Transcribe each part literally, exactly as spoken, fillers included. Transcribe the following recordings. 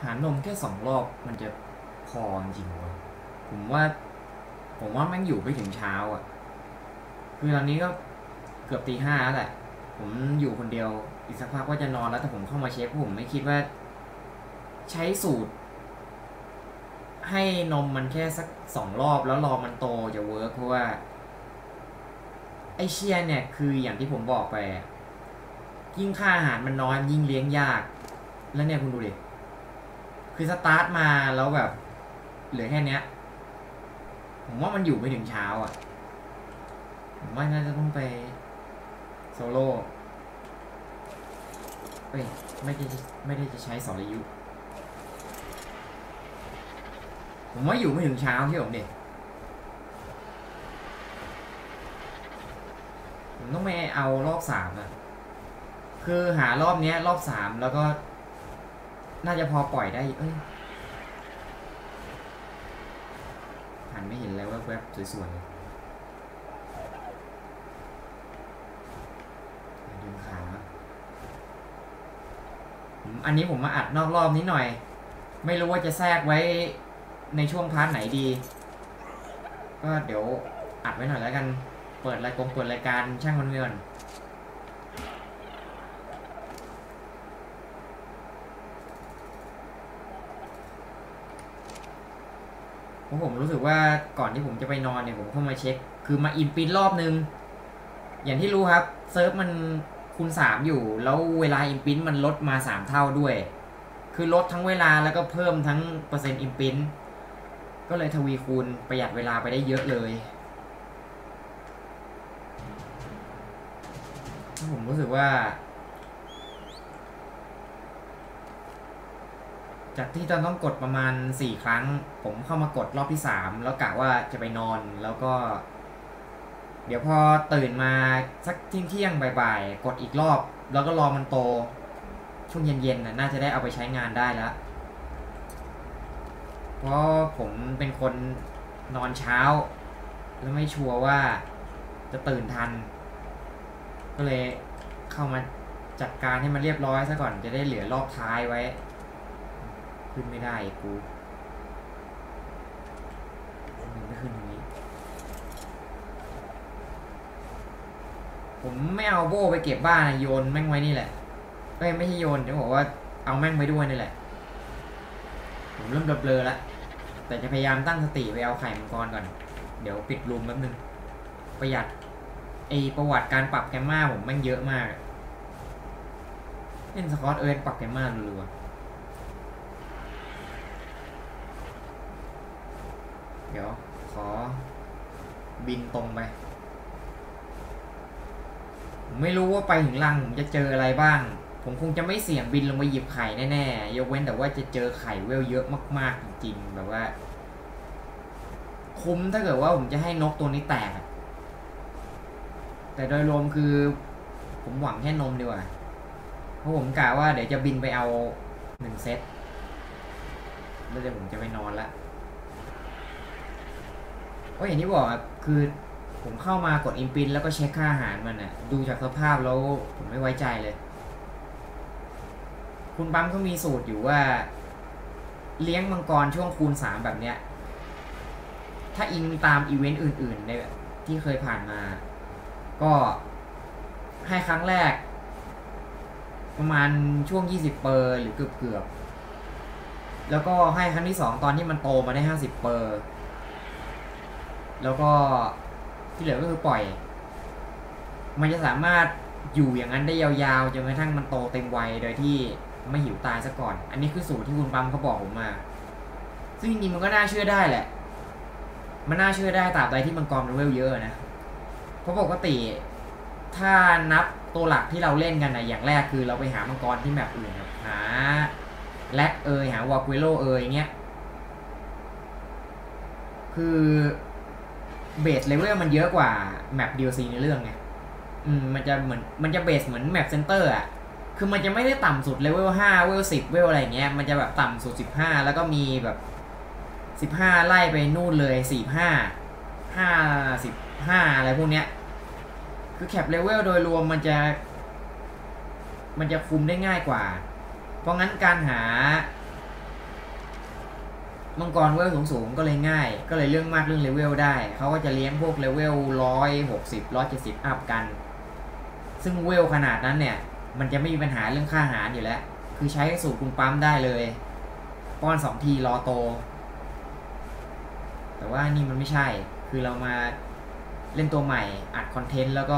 หานมแค่สองรอบมันจะพอจริงวะผมว่าผมว่าแม่งอยู่ไปถึงเช้าอ่ะคือตอนนี้ก็เกือบตีห้าแล้วแหละผมอยู่คนเดียวอีกสักพักว่าจะนอนแล้วแต่ผมเข้ามาเช็คผมไม่คิดว่าใช้สูตรให้นมมันแค่สักสองรอบแล้วรอมันโตจะเวิร์กเพราะว่าไอเชียเนี่ยคืออย่างที่ผมบอกไปยิ่งค่าอาหารมันน้อยยิ่งเลี้ยงยากแล้วเนี่ยคุณดูดิคือสตาร์ทมาแล้วแบบเหลือแค่เนี้ยผมว่ามันอยู่ไม่ถึงเช้าอ่ะผมว่าน่าจะต้องไปโซโล่เอ้ยไม่ได้ไม่ได้จะใช้สรยุผมว่าอยู่ไม่ถึงเช้าที่ผมเด็กผมต้องไปเอารอบสามอะคือหารอบเนี้ยรอบสามแล้วก็น่าจะพอปล่อยได้เอ้ยหันไม่เห็นแล้วแวบๆสวยๆเลยดึงขาอันนี้ผมมาอัดนอกรอบนิดหน่อยไม่รู้ว่าจะแทรกไว้ในช่วงพาร์ทไหนดีก็เดี๋ยวอัดไว้หน่อยแล้วกันเปิดรายกงเปิดรายการช่างมันเงินเพราะผมรู้สึกว่าก่อนที่ผมจะไปนอนเนี่ยผมเข้ามาเช็คคือมาอินปินรอบนึงอย่างที่รู้ครับเซิร์ฟมันคูณสามอยู่แล้วเวลาอินปินมันลดมาสามเท่าด้วยคือลดทั้งเวลาแล้วก็เพิ่มทั้งเปอร์เซ็นต์อินปินก็เลยทวีคูณประหยัดเวลาไปได้เยอะเลยผมรู้สึกว่าจากที่ตอนต้องกดประมาณสี่ครั้งผมเข้ามากดรอบที่สามแล้วกะว่าจะไปนอนแล้วก็เดี๋ยวพอตื่นมาสักเที่ยงเที่ยงบ่ายๆกดอีกรอบแล้วก็รอมันโตช่วงเย็นๆน่าจะได้เอาไปใช้งานได้แล้วเพราะผมเป็นคนนอนเช้าแล้วไม่ชัวร์ว่าจะตื่นทันก็เลยเข้ามาจัดการให้มันเรียบร้อยซะก่อนจะได้เหลือรอบท้ายไว้ขึ้นไม่ได้กูไม่ขึ้นตรงนี้ผมไม่เอาโบ้ไปเก็บบ้านโยนแม่งไว้นี่แหละเอ้ยไม่ใช่โยนจะบอกว่าเอาแม่งไปด้วยนี่แหละผมเริ่มเบลอแล้วแต่จะพยายามตั้งสติไปเอาไข่มังกรก่อนเดี๋ยวปิดรูมแป๊บนึงประหยัดไอประวัติการปรับแกมมาผมแม่งเยอะมากเล่นสกอตเอิร์ธปรับแกมมารัวเดี๋ยวขอบินตรงไปผมไม่รู้ว่าไปถึงรังผมจะเจออะไรบ้างผมคงจะไม่เสี่ยงบินลงไปหยิบไข่แน่ๆยกเว้นแต่ว่าจะเจอไข่เวลเยอะมากๆจริงๆแบบว่าคุ้มถ้าเกิดว่าผมจะให้นกตัวนี้แตกแต่โดยรวมคือผมหวังแค่นมดีกว่าเพราะผมกะว่าเดี๋ยวจะบินไปเอาหนึ่งเซตแล้วเดี๋ยวผมจะไปนอนละโอ้ยอย่างที่บอกคือผมเข้ามากดอินปินแล้วก็เช็คค่าอาหารมันน่ะดูจากสภาพแล้วผมไม่ไว้ใจเลยคุณปั๊มเขามีสูตรอยู่ว่าเลี้ยงมังกรช่วงคูณสามแบบเนี้ยถ้าอิงตามอีเวนต์อื่นๆในที่เคยผ่านมาก็ให้ครั้งแรกประมาณช่วงยี่สิบเปอร์หรือเกือบๆแล้วก็ให้ครั้งที่สองตอนที่มันโตมาได้ห้าสิบเปอร์แล้วก็ที่เหลือก็คือปล่อยมันจะสามารถอยู่อย่างนั้นได้ยาวๆจนกระทั่งมันโตเต็มวัยโดยที่ไม่หิวตายซะก่อนอันนี้คือสูตรที่คุณปั๊มเขาบอกผมมาซึ่งจริงๆมันก็น่าเชื่อได้แหละมันน่าเชื่อได้ตราบใดที่มังกรมันเวลเยอะนะเพราะปกติถ้านับตัวหลักที่เราเล่นกันนะอย่างแรกคือเราไปหามังกรที่แมปอื่นครับหาแลกเอยหาวอลเวโลเอยอย่างเงี้ยคือเบสเลเวลมันเยอะกว่าแมป ดี แอล ซี ในเรื่องไงอืมมันจะเหมือนมันจะเบสเหมือนแมปเซนเตอร์อ่ะคือมันจะไม่ได้ต่ำสุดเลเวลห้าเลเวลสิบเลเวลอะไรเงี้ยมันจะแบบต่ำสุดสิบห้าแล้วก็มีแบบสิบห้าไล่ไปนู่นเลยสี่สิบห้า ห้าสิบห้าอะไรพวกเนี้ยคือแคปเลเวลโดยรวมมันจะมันจะคุมได้ง่ายกว่าเพราะงั้นการหามังกรเวลสูงสูงก็เลยง่ายก็เลยเรื่องมากเรื่องเลเวลได้เขาก็จะเลี้ยงพวกเลเวลร้อยหกสิบร้อยเจ็ดสิบอัพกันซึ่งเวลขนาดนั้นเนี่ยมันจะไม่มีปัญหาเรื่องค่าอาหารอยู่แล้วคือใช้สูตรคุมปั๊มได้เลยป้อนสองทีรอโตแต่ว่านี่มันไม่ใช่คือเรามาเล่นตัวใหม่อัดคอนเทนต์แล้วก็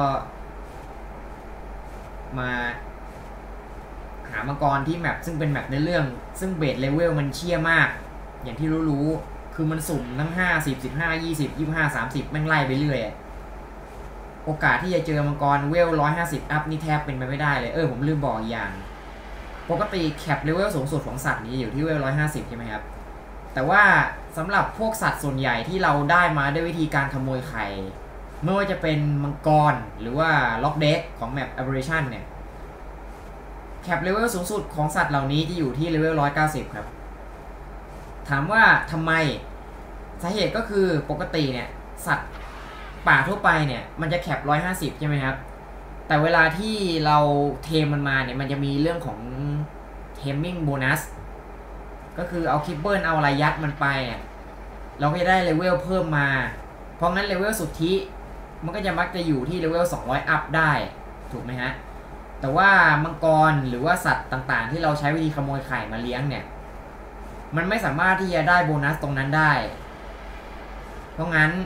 มาหามังกรที่แมปซึ่งเป็นแมปในเรื่องซึ่งเบสเลเวลมันเชี่ยมากอย่างที่รู้ๆคือมันสุ่มทั้งห้าสิบ สิบห้า ยี่สิบ ยี่สิบห้า สามสิบแม่งไล่ไปเรื่อยโอกาสที่จะเจอมังกรเวลหนึ่งร้อยห้าสิบอัพนี่แทบเป็นไปไม่ได้เลยเออผมลืมบอกอย่างปกติแคปเลเวลสูงสุดของสัตว์นี้อยู่ที่เวลหนึ่งร้อยห้าสิบใช่ไหมครับแต่ว่าสำหรับพวกสัตว์ส่วนใหญ่ที่เราได้มาด้วยวิธีการขโมยไข่ไม่ว่าจะเป็นมังกรหรือว่าล็อกเด็กของแมป Aberration เนี่ยแคปเลเวลสูงสุดของสัตว์เหล่านี้จะอยู่ที่เลเวลหนึ่งร้อยเก้าสิบครับถามว่าทำไมสาเหตุก็คือปกติเนี่ยสัตว์ป่าทั่วไปเนี่ยมันจะแคปหนึ่งร้อยห้าสิบใช่ไหมครับแต่เวลาที่เราเทมมันมาเนี่ยมันจะมีเรื่องของเทมมิ่งโบนัสก็คือเอาคิปเบิลเอาอะไรยัดมันไปเนี่ยเราก็จะได้เลเวลเพิ่มมาเพราะงั้นเลเวลสุทธิมันก็จะมักจะอยู่ที่เลเวลสองร้อยอัพได้ถูกไหมฮะแต่ว่ามังกรหรือว่าสัตว์ต่างๆที่เราใช้วิธีขโมยไข่มาเลี้ยงเนี่ยมันไม่สามารถที่จะได้โบนัสตรงนั้นได้เพราะงั้น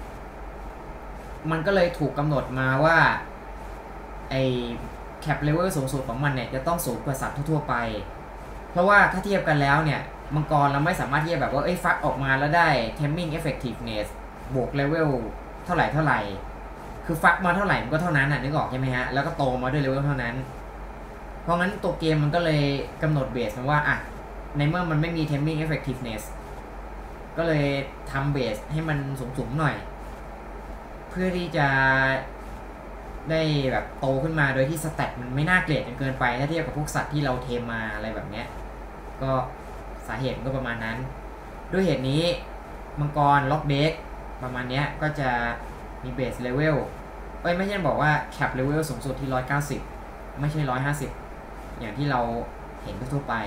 มันก็เลยถูกกำหนดมาว่าไอ้แคปเลเวลสูงสุดของมันเนี่ยจะต้องสูงกว่าสัตว์ทั่วๆไปเพราะว่าถ้าเทียบกันแล้วเนี่ยมังกรเราไม่สามารถที่จะแบบว่าเอ้ยฟักออกมาแล้วได้ Taming Effectiveness บวกเลเวลเท่าไหร่เท่าไหร่คือฟักมาเท่าไหร่มันก็เท่านั้นน่ะนึกออกใช่ไหมฮะแล้วก็โตมาด้วยเลเวลเท่านั้นเพราะงั้นตัวเกมมันก็เลยกำหนดเบสมาว่าอ่ะในเมื่อมันไม่มี Taming Effectiveness ก็เลยทำเบสให้มันสูงๆหน่อยเพื่อที่จะได้แบบโตขึ้นมาโดยที่สแตทมันไม่น่าเกลียดจนเกินไปถ้าเทียบกับพวกสัตว์ที่เราเทมมาอะไรแบบเนี้ยก็สาเหตุก็ประมาณนั้นด้วยเหตุนี้มังกรล็อกเด็กประมาณเนี้ยก็จะมีเบสเลเวลเอ้ยไม่ใช่บอกว่าแคปเลเวลสูงสุดที่หนึ่งร้อยเก้าสิบไม่ใช่หนึ่งร้อยห้าสิบอย่างที่เราเห็นทั่วไป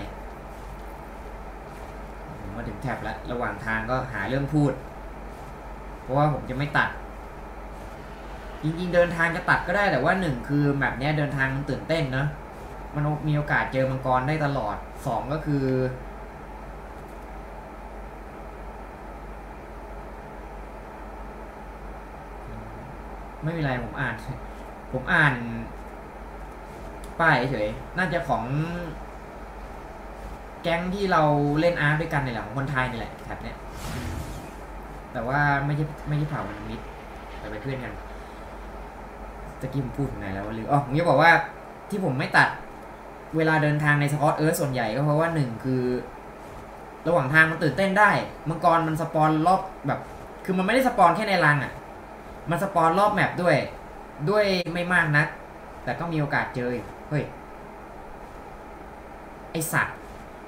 มาถึงแท็บแล้วระหว่างทางก็หาเรื่องพูดเพราะว่าผมจะไม่ตัดจริงๆเดินทางจะตัดก็ได้แต่ว่าหนึ่งคือแมปเนี้ยเดินทางมันตื่นเต้นเนาะมันมีโอกาสเจอมังกรได้ตลอดสองก็คือไม่มีอะไรผมอ่านผมอ่านป้ายเฉยน่าจะของแก๊งที่เราเล่นอาร์ตด้วยกันนี่แหละของคนไทยนี่แหละแท็บเนี้ยแต่ว่าไม่ใช่ไม่ใช่เผ่ามันมิดแต่เป็นเพื่อนกันตะกี้ผมพูดถึงไหนแล้วหรืออ๋อผมจะบอกว่าที่ผมไม่ตัดเวลาเดินทางในสกอตเอิร์ธส่วนใหญ่ก็เพราะว่าหนึ่งคือระหว่างทางมันตื่นเต้นได้มังกรมันสปอนรอบแบบคือมันไม่ได้สปอนแค่ในรังอ่ะมันสปอนรอบแมปด้วยด้วยไม่มากนักแต่ก็มีโอกาสเจอเฮ้ยไอสัตว์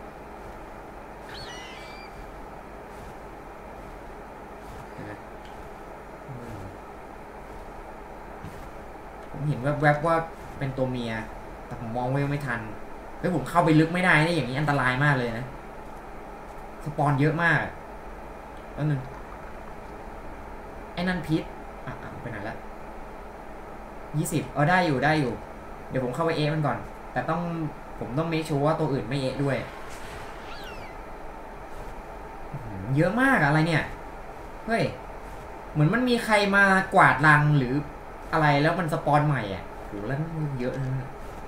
ผมเห็นแวบๆว่าเป็นตัวเมียแต่ผมมองเวลไม่ทันเฮ้ยผมเข้าไปลึกไม่ได้นะอย่างนี้อันตรายมากเลยนะสปอนเยอะมากแล้วหนึ่งไอ้นั่นพิษอ่ะไปไหนละยี่สิบเออได้อยู่ได้อยู่เดี๋ยวผมเข้าไปเอฟมันก่อนแต่ต้องผมต้องเมคชัวร์ว่าตัวอื่นไม่เอฟด้วยเยอะมากอะไรเนี่ยเฮ้ยเหมือนมันมีใครมากวาดรังหรืออะไรแล้วมันสปอนใหม่อ่ะโหแล้วเยอะนะ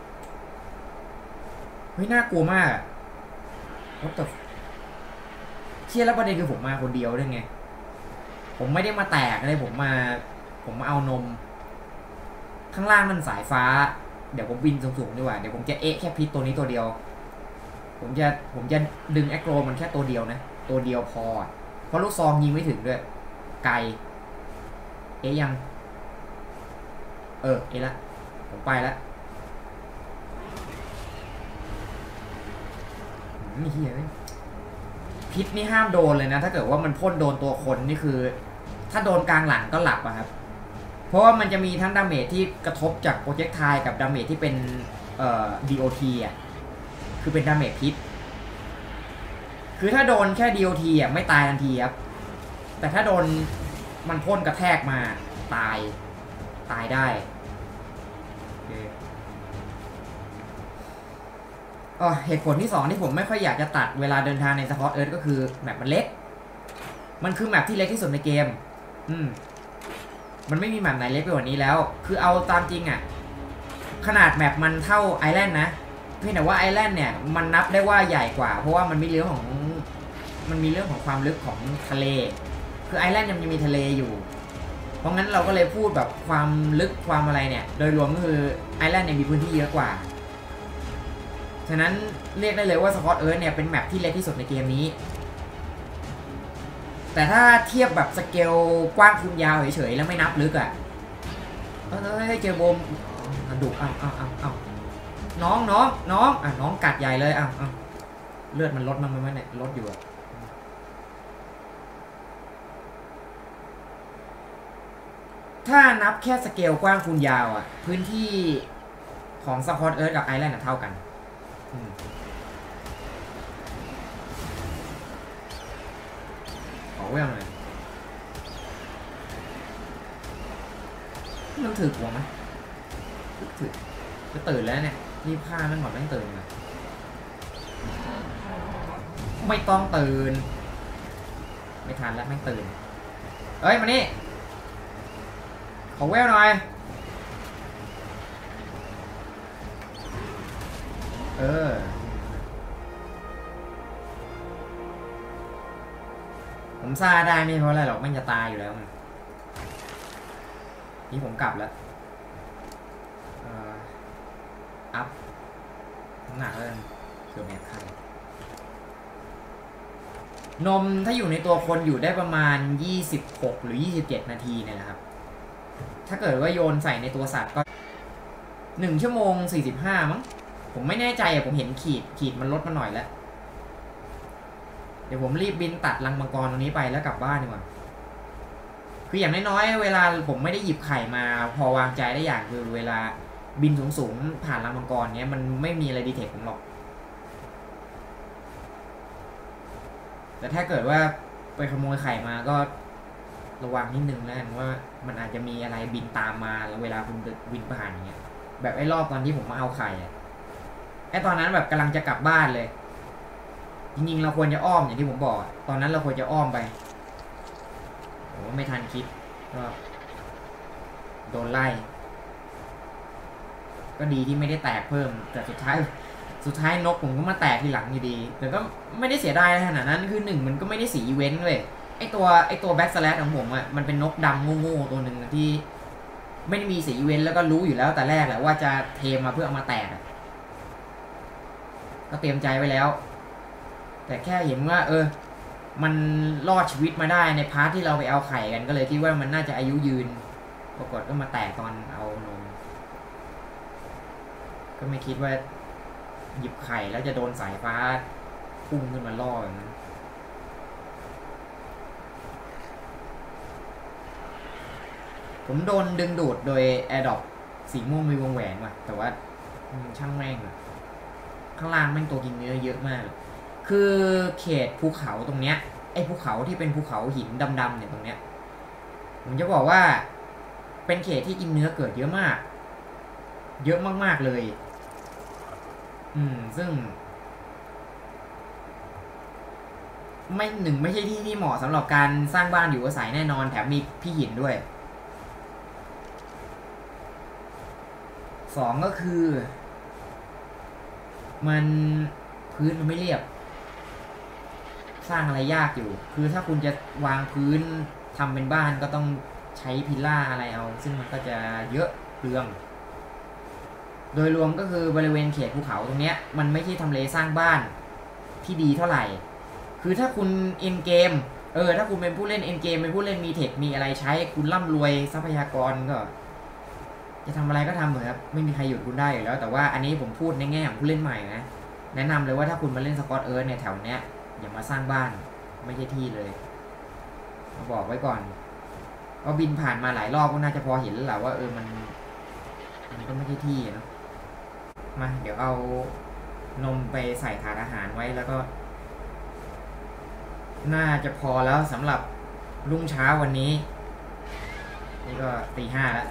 เฮ้ยน่ากลัวมากว่าแต่เชี่ยแล้วประเด็นคือผมมาคนเดียวด้วยไงผมไม่ได้มาแตกเลยผมมาผมมาเอานมข้างล่างมันสายฟ้าเดี๋ยวผมบินสูงๆดีกว่าเดี๋ยวผมจะเอะแค่พิษตัวนี้ตัวเดียวผมจะผมจะดึงแอคโรมันแค่ตัวเดียวนะตัวเดียวพอเพราะลูกซองยิงไม่ถึงด้วยไกลเอะยังเออเอะละผมไปแล้วนี่เฮียพิษนี่ห้ามโดนเลยนะถ้าเกิดว่ามันพ่นโดนตัวคนนี่คือถ้าโดนกลางหลังก็หลับอะครับเพราะว่ามันจะมีทั้งดาเมจที่กระทบจากโปรเจกต์ไทล์กับดาเมจที่เป็นเอ่อ ดี โอ ที อ่ะคือเป็นดาเมจพิษคือถ้าโดนแค่ ดี โอ ที อ่ะไม่ตายทันทีครับแต่ถ้าโดนมันพ่นกระแทกมาตายตายได้อ๋อเหตุผลที่สองที่ผมไม่ค่อยอยากจะตัดเวลาเดินทางในสปอร์ตเอิร์ธก็คือแมปมันเล็กมันคือแมปที่เล็กที่สุดในเกมอืมมันไม่มีแมปไหนเล็กไปกว่านี้แล้วคือเอาตามจริงอ่ะขนาดแมปมันเท่าไอแลนด์นะเพียงแต่ว่าไอแลนด์เนี่ยมันนับได้ว่าใหญ่กว่าเพราะว่ามันมีเรื่องของมันมีเรื่องของความลึกของทะเลคือไอแลนด์ยังมีทะเลอยู่เพราะงั้นเราก็เลยพูดแบบความลึกความอะไรเนี่ยโดยรวมก็คือไอแลนด์เนี่ยมีพื้นที่เยอะกว่าฉะนั้นเรียกได้เลยว่าสปอร์ตเอิร์ธเนี่ยเป็นแมปที่เล็กที่สุดในเกมนี้แต่ถ้าเทียบแบบสเกลกว้างคูณยาวเฉยๆแล้วไม่นับลึกอ่ะเออให้เจอโบมดุอ้าวอ้าวอ้าวอ้าวน้องน้องน้องอ่ะน้องกัดใหญ่เลยอ้าวอ้าวเลือดมันลดมันไหมเนี่ยลดอยู่อะถ้านับแค่สเกลกว้างคูณยาวอ่ะพื้นที่ของสปอร์ตเอิร์ธกับไอแลนด์เท่ากันขอเวลหน่อยมันถือกว่าไหมถือจะตื่นแล้วเนี่ยรีบฆ่ามันก่อนไม่ตื่นเลยไม่ต้องตื่นไม่ทันแล้วไม่ตื่นเอ้ยมานี่ขอเวลหน่อยเออผมซาได้ไม่เพราะอะไรหรอกมันจะตายอยู่แล้วนี่ผมกลับแล้วอัพน้ำหนักเลยเกือบแอบไข่นมถ้าอยู่ในตัวคนอยู่ได้ประมาณยี่สิบหกหรือยี่สิบเจ็ดนาทีเนี่ยนะครับถ้าเกิดว่าโยนใส่ในตัวสัตว์ก็หนึ่งชั่วโมงสี่สิบห้ามั้งผมไม่แน่ใจอะผมเห็นขีดขีดมันลดมาหน่อยแล้วเดี๋ยวผมรีบบินตัดรังมังกรตรงนี้ไปแล้วกลับบ้านดีกว่าคืออย่างน้อยๆเวลาผมไม่ได้หยิบไข่มาพอวางใจได้อย่างคือเวลาบินสูงๆผ่านรังมังกรเนี้ยมันไม่มีอะไรดีเทคผมหรอกแต่ถ้าเกิดว่าไปขโมยไข่มาก็ระวังนิดนึงแล้วกันว่ามันอาจจะมีอะไรบินตามมาแล้วเวลาคุณบินผ่านอย่างเงี้ยแบบไอ้รอบตอนที่ผมมาเอาไข่อะไอ้ตอนนั้นแบบกำลังจะกลับบ้านเลยจริงๆเราควรจะอ้อมอย่างที่ผมบอกตอนนั้นเราควรจะอ้อมไปโอ้ไม่ทันคิดก็โดนไล่ก็ดีที่ไม่ได้แตกเพิ่มแต่สุดท้ายสุดท้ายนกผมก็มาแตกทีหลังอยู่ดีแต่ก็ไม่ได้เสียดายขนาดนั้นคือหนึ่งมันก็ไม่ได้สีอีเวนต์เลยไอตัวไอตัวแบ็กสแลชของผมอ่ะมันเป็นนกดำโง่ๆตัวหนึ่งที่ไม่ได้มีสีอีเวนต์แล้วก็รู้อยู่แล้วแต่แรกแหละว่าจะเทมาเพื่อเอามาแตกก็เตรียมใจไว้แล้วแต่แค่เห็นว่าเออมันรอดชีวิตมาได้ในพาร์ทที่เราไปเอาไข่กันก็เลยคิดว่ามันน่าจะอายุยืนปรากฏก็มาแตกตอนเอานมก็ไม่คิดว่าหยิบไข่แล้วจะโดนสายฟ้าพุ่งขึ้นมาล่ออย่างนั้นผมโดนดึงดูดโดยแอร์ดรอปสีม่วงมีวงแหวนว่ะแต่ว่าช่างแม่งเลยข้างล่างแม่งตัวกินเนื้อเยอะมากคือเขตภูเขาตรงเนี้ยไอ้ภูเขาที่เป็นภูเขาหินดำๆเนี่ยตรงเนี้ยผมจะบอกว่าเป็นเขตที่กินเนื้อเกิดเยอะมากเยอะมากๆเลยอืมซึ่งไม่หนึ่งไม่ใช่ที่ที่เหมาะสำหรับการสร้างบ้านอยู่อาศัยแน่นอนแถมมีพี่หินด้วยสองก็คือมันพื้นมันไม่เรียบสร้างอะไรยากอยู่คือถ้าคุณจะวางพื้นทำเป็นบ้านก็ต้องใช้พิลล่าอะไรเอาซึ่งมันก็จะเยอะเปลืองโดยรวมก็คือบริเวณเขตภูเขาตรงเนี้ยมันไม่ใช่ทำเลสร้างบ้านที่ดีเท่าไหร่คือถ้าคุณเอ็นเกมเออถ้าคุณเป็นผู้เล่นเอ็นเกมเป็นผู้เล่นมีเทคมีอะไรใช้คุณร่ำรวยทรัพยากรก็จะทำอะไรก็ทำเหมือนครับไม่มีใครหยุดคุณได้อยู่แล้วแต่ว่าอันนี้ผมพูดในแง่ของผู้เล่นใหม่นะแนะนำเลยว่าถ้าคุณมาเล่นสกอตเอิร์ธในแถวเนี้ยอย่ามาสร้างบ้านไม่ใช่ที่เลยมาบอกไว้ก่อนก็บินผ่านมาหลายรอบก็น่าจะพอเห็นแล้วแหละว่าเออมันมันก็ไม่ใช่ที่เนาะมาเดี๋ยวเอานมไปใส่ถาดอาหารไว้แล้วก็น่าจะพอแล้วสำหรับรุ่งเช้าวันนี้นี่ก็ตีห้าแล้ว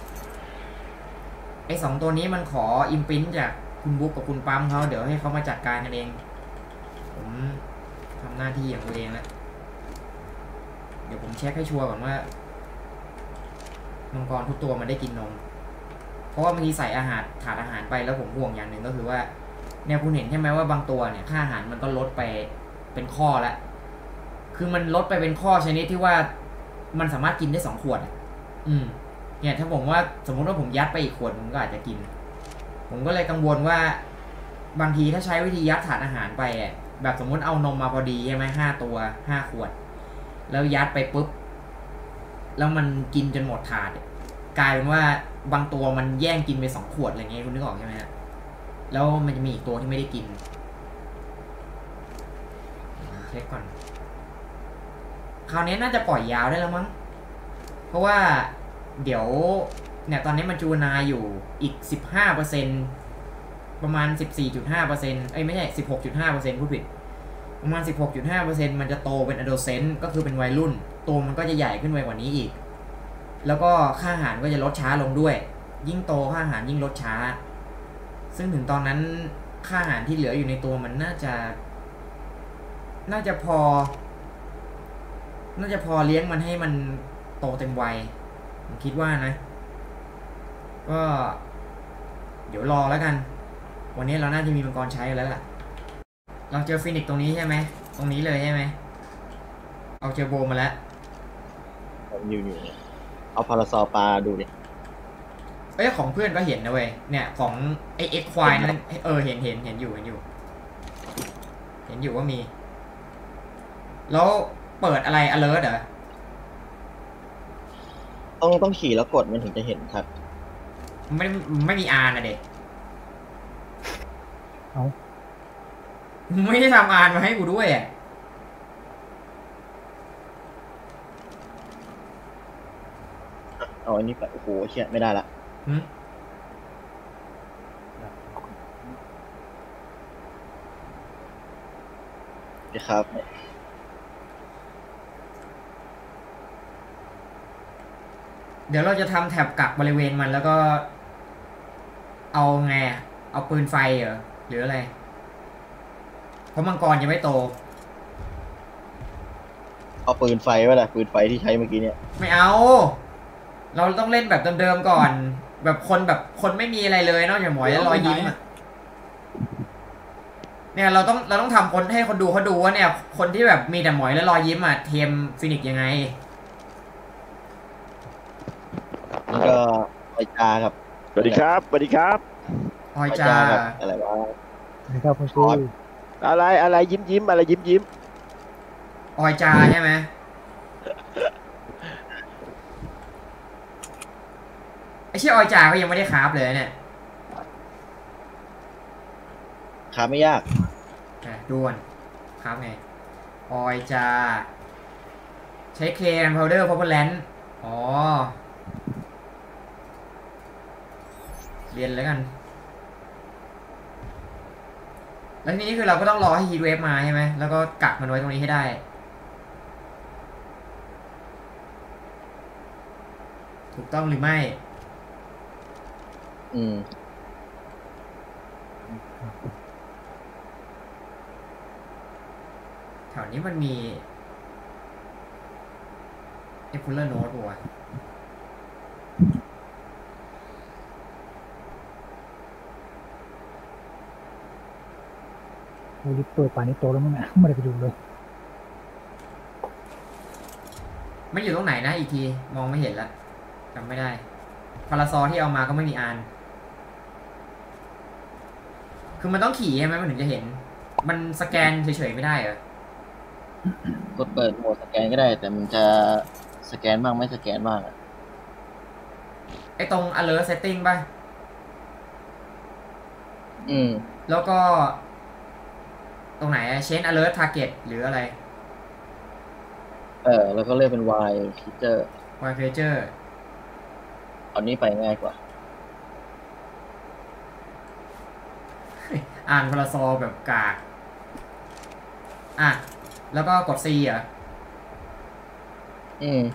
ไอ้สองตัวนี้มันขออิมพิมพ์จากคุณบุ๊กกับคุณปั๊มเขาเดี๋ยวให้เขามาจัดการกันเองผมทำหน้าที่อย่างตัวเองแล้วเดี๋ยวผมเช็คให้ชัวร์ก่อนว่ามังกรทุกตัวมันได้กินนมเพราะว่าบางทีใส่อาหารขาดอาหารไปแล้วผมห่วงอย่างหนึ่งก็คือว่าเนี่ยคุณเห็นใช่ไหมว่าบางตัวเนี่ยค่าอาหารมันก็ลดไปเป็นข้อแล้วคือมันลดไปเป็นข้อชนิดที่ว่ามันสามารถกินได้สองขวดอืมเนี่ยถ้าผมว่าสมมุติว่าผมยัดไปอีกขวดผมก็อาจจะกินผมก็เลยกังวลว่าบางทีถ้าใช้วิธียัดถาดอาหารไปแบบสมมุติเอานมมาพอดีใช่ไหมห้าตัวห้าขวดแล้วยัดไปปุ๊บแล้วมันกินจนหมดถาดกลายเป็นว่าบางตัวมันแย่งกินไปสองขวดอะไรเงี้ยคุณนึกออกใช่ไหมฮะแล้วมันจะมีอีกตัวที่ไม่ได้กินเช็คก่อนคราวนี้น่าจะปล่อยยาวได้แล้วมั้งเพราะว่าเดี๋ยวเนี่ยตอนนี้มันจูนาอยู่อีก สิบห้าเปอร์เซ็นต์ ประมาณ สิบสี่จุดห้าเปอร์เซ็นต์ เอ้ยไม่ใช่ สิบหกจุดห้าเปอร์เซ็นต์ พูดผิดประมาณ สิบหกจุดห้าเปอร์เซ็นต์ มันจะโตเป็นอะโดเซนต์ก็คือเป็นวัยรุ่นตัวมันก็จะใหญ่ขึ้นไปกว่านี้อีกแล้วก็ค่าอาหารก็จะลดช้าลงด้วยยิ่งโตค่าอาหารยิ่งลดช้าซึ่งถึงตอนนั้นค่าอาหารที่เหลืออยู่ในตัวมันน่าจะน่าจะพอน่าจะพอเลี้ยงมันให้มันโตเต็มวัยผมคิดว่านะก็เดี๋ยวรอแล้วกันวันนี้เราน่าจะมีมังกรใช้แล้วล่ะเราเจอฟินิกตรงนี้ใช่ไหมตรงนี้เลยใช่ไหมเอาเจอโบมาแล้วอยู่อยู่เอาพาราซอปลาดูดิเอ้ยของเพื่อนก็เห็นนะเว้ยเนี่ยของไอเอ็กควายนั่นเออเห็นเห็นเห็นอยู่เห็นอยู่เห็นอยู่ว่ามีแล้วเปิดอะไร alert เหรอต้องต้องขี่แล้วกดมันถึงจะเห็นครับไม่ไม่มีอาร์นะเด็กเอาไม่ได้ทำอาร์มาให้กูด้วยอ่ะเอาอันนี้ไปโอ้โหเชี่ยไม่ได้ละเดี๋ยวครับเดี๋ยวเราจะทำแถบกักบริเวณมันแล้วก็เอาไงเอาปืนไฟเหรอหรืออะไรเพราะมังกรยังไม่โตเอาปืนไฟไว้แหละปืนไฟที่ใช้เมื่อกี้เนี่ยไม่เอาเราต้องเล่นแบบเดิมๆก่อนแบบคนแบบคนไม่มีอะไรเลยนอกจากหมอยและรอยยิ้มอ่ะเนี่ยเราต้องเราต้องทำคนให้คนดูเขาดูว่าเนี่ยคนที่แบบมีแต่หมอยและรอยยิ้มอ่ะเทมฟินิกยังไงแล้วก็ออยจาครับสวัสดีครับสวัสดีครับออยจาอะไรวะนะครับคุณชูอะไรอะไรยิ้มยิ้มอะไรยิ้มยิ้มออยจาใช่ไหมไอชื่อออยจาเขายังไม่ได้คราฟเลยเนี่ยคราฟไม่ยากด่วนคราฟไงออยจาใช้เคแอนพาวเดอร์พอพแลนด์อ๋อเรียนแล้วกันแล้วทีนี้คือเราก็ต้องรอให้ฮีทเวฟมาใช่ไหมแล้วก็กักมันไว้ตรงนี้ให้ได้ถูกต้องหรือไม่อืมแถวนี้มันมีเอฟพูลเลอร์โน้ตป่ะโอ้ยเปิดป่านนี้โตแล้วมั้งเนี่ยไม่ได้ไปดูเลยมันอยู่ตรงไหนนะอีกทีมองไม่เห็นละจำไม่ได้พาราซอที่เอามาก็ไม่มีอานคือมันต้องขี่ใช่ไหมมันถึงจะเห็นมันสแกนเฉยๆไม่ได้เหรอกดเปิดโหมดสแกนก็ได้แต่มันจะสแกนบ้างไม่สแกนบ้างอะไอตรง alert setting ป่ะอืมแล้วก็ตรงไหน change alert target หรืออะไรเออแล้วก็เลือกเป็น Y feature Y feature เอานี้ไปง่ายกว่าอ่านพาราซอแบบกากอ่ะแล้วก็กด C เหรออืม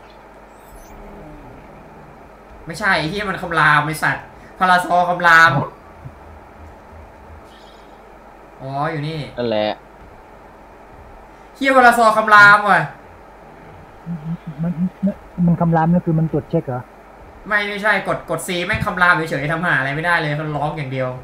ไม่ใช่ไอ้ที่มันคำรามไอ้สัตว์พาราซอคำรามอ๋ออยู่นี่นั่นแหละเฮียพาราซอคำรามว่ะมันมันมันคำรามนี่คือมันตรวจเช็คเหรอไม่ไม่ใช่กดกด C แม่งคำรามเฉยๆทำหาอะไรไม่ได้เลยมันร้องอย่างเดียว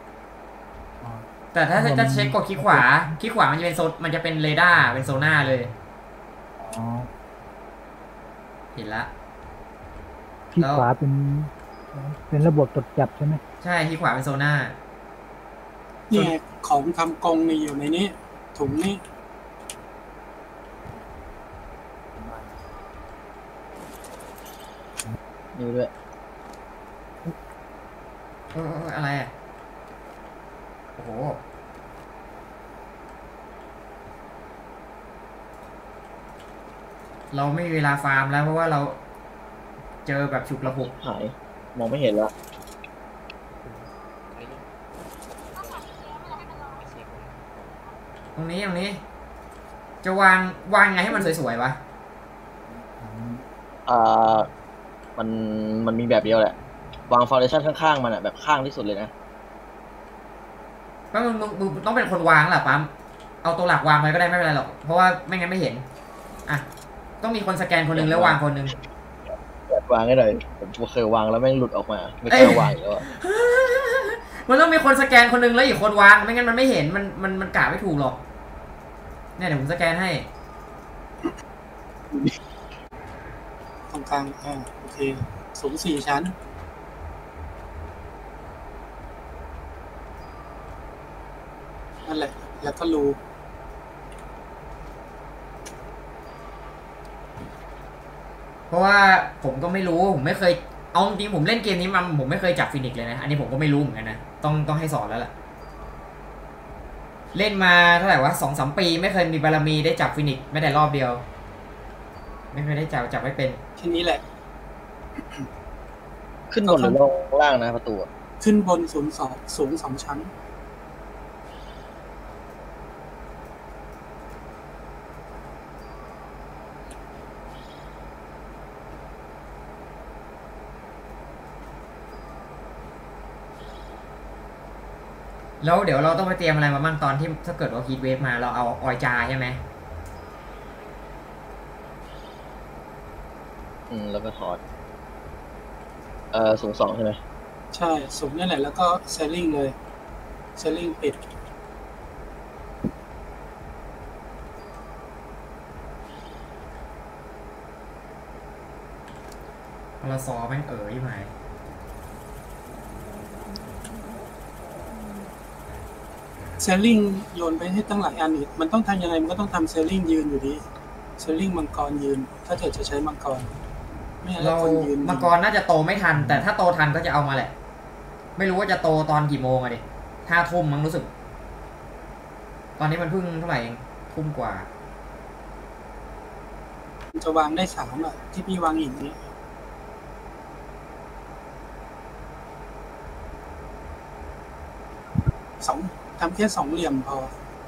แต่ถ้าจะเช็คกดคลิกขวาคลิกขวามันจะเป็นโซนมันจะเป็นเรดาร์เป็นโซน่าเลยอ๋อเห็นละคลิกขวาเป็นเป็นระบบตรวจจับใช่ไหมใช่คลิกขวาเป็นโซน่านี่ของทำกรงนี่อยู่ในนี้ถุงนี้นี่ด้วยเอออะไรอ่ะโอ้โหเราไม่มีเวลาฟาร์มแล้วเพราะว่าเราเจอแบบฉุกระหุกหายมองไม่เห็นแล้วตรงนี้ตรงนี้จะวางวางไงให้มันสวยๆวะอ่ามันมันมีแบบเดียวแหละวางฟาวเดชั่นข้างๆมันอ่ะแบบข้างที่สุดเลยนะก็มึงมึงต้องเป็นคนวางแหละปั๊มเอาตัวหลักวางไว้ก็ได้ไม่เป็นไรหรอกเพราะว่าไม่งั้นไม่เห็นอ่ะต้องมีคนสแกนคนนึงแล้ววางคนนึงวางให้หน่อยผมเคยวางแล้วแม่งหลุดออกมาไม่กล้าวางอีกแล้วมันต้องมีคนสแกนคนนึงแล้วอีกคนวางไม่งั้นมันไม่เห็นมันมันมันกะไม่ถูกหรอกเนี่ยเดี๋ยวผมสแกนให้ตรงกลางอ่าโอเคสูงสี่ชั้นนั่นแหละแล้วก็รูเพราะว่าผมก็ไม่รู้ผมไม่เคยเอาจริงผมเล่นเกมนี้มาผมไม่เคยจับฟินิกเลยนะอันนี้ผมก็ไม่รู้เหมือนกันนะต้องต้องให้สอนแล้วล่ะเล่นมาเท่าไหร่วะสองสามปีไม่เคยมีบารมีได้จับฟินิกไม่ได้รอบเดียวไม่เคยได้จับจับไม่เป็นแค่นี้แหละขึ้นบนหรือลงล่างนะประตูขึ้นบนสูงสองสูงสองชั้นแล้วเดี๋ยวเราต้องไปเตรียมอะไรมาบ้างตอนที่ถ้าเกิดว่าฮีทเวฟมาเราเอาออยจาใช่ไหมอืมแล้วก็ถอดเอ่อสูงสองใช่ไหมใช่สูงนี่แหละแล้วก็เซลลิงเลยเซลลิงปิดพลซอแม่งเอ๋ยไหมเซลลิงโยนไปให้ตั้งหลายอันอีกมันต้องทำยังไงมันก็ต้องทำเซลลิงยืนอยู่ดีเซลลิงมังกรยืนถ้าเกิดจะใช้มังกรเรามังกรน่าจะโตไม่ทันแต่ถ้าโตทันก็จะเอามาแหละไม่รู้ว่าจะโตตอนกี่โมงอะดิห้าทุ่มมั้งรู้สึกตอนนี้มันเพิ่งเท่าไหร่เองทุ่มกว่าจะวางได้สามอ่ะที่พี่วางหินนี้สองทำแค่สองเหลี่ยมพอ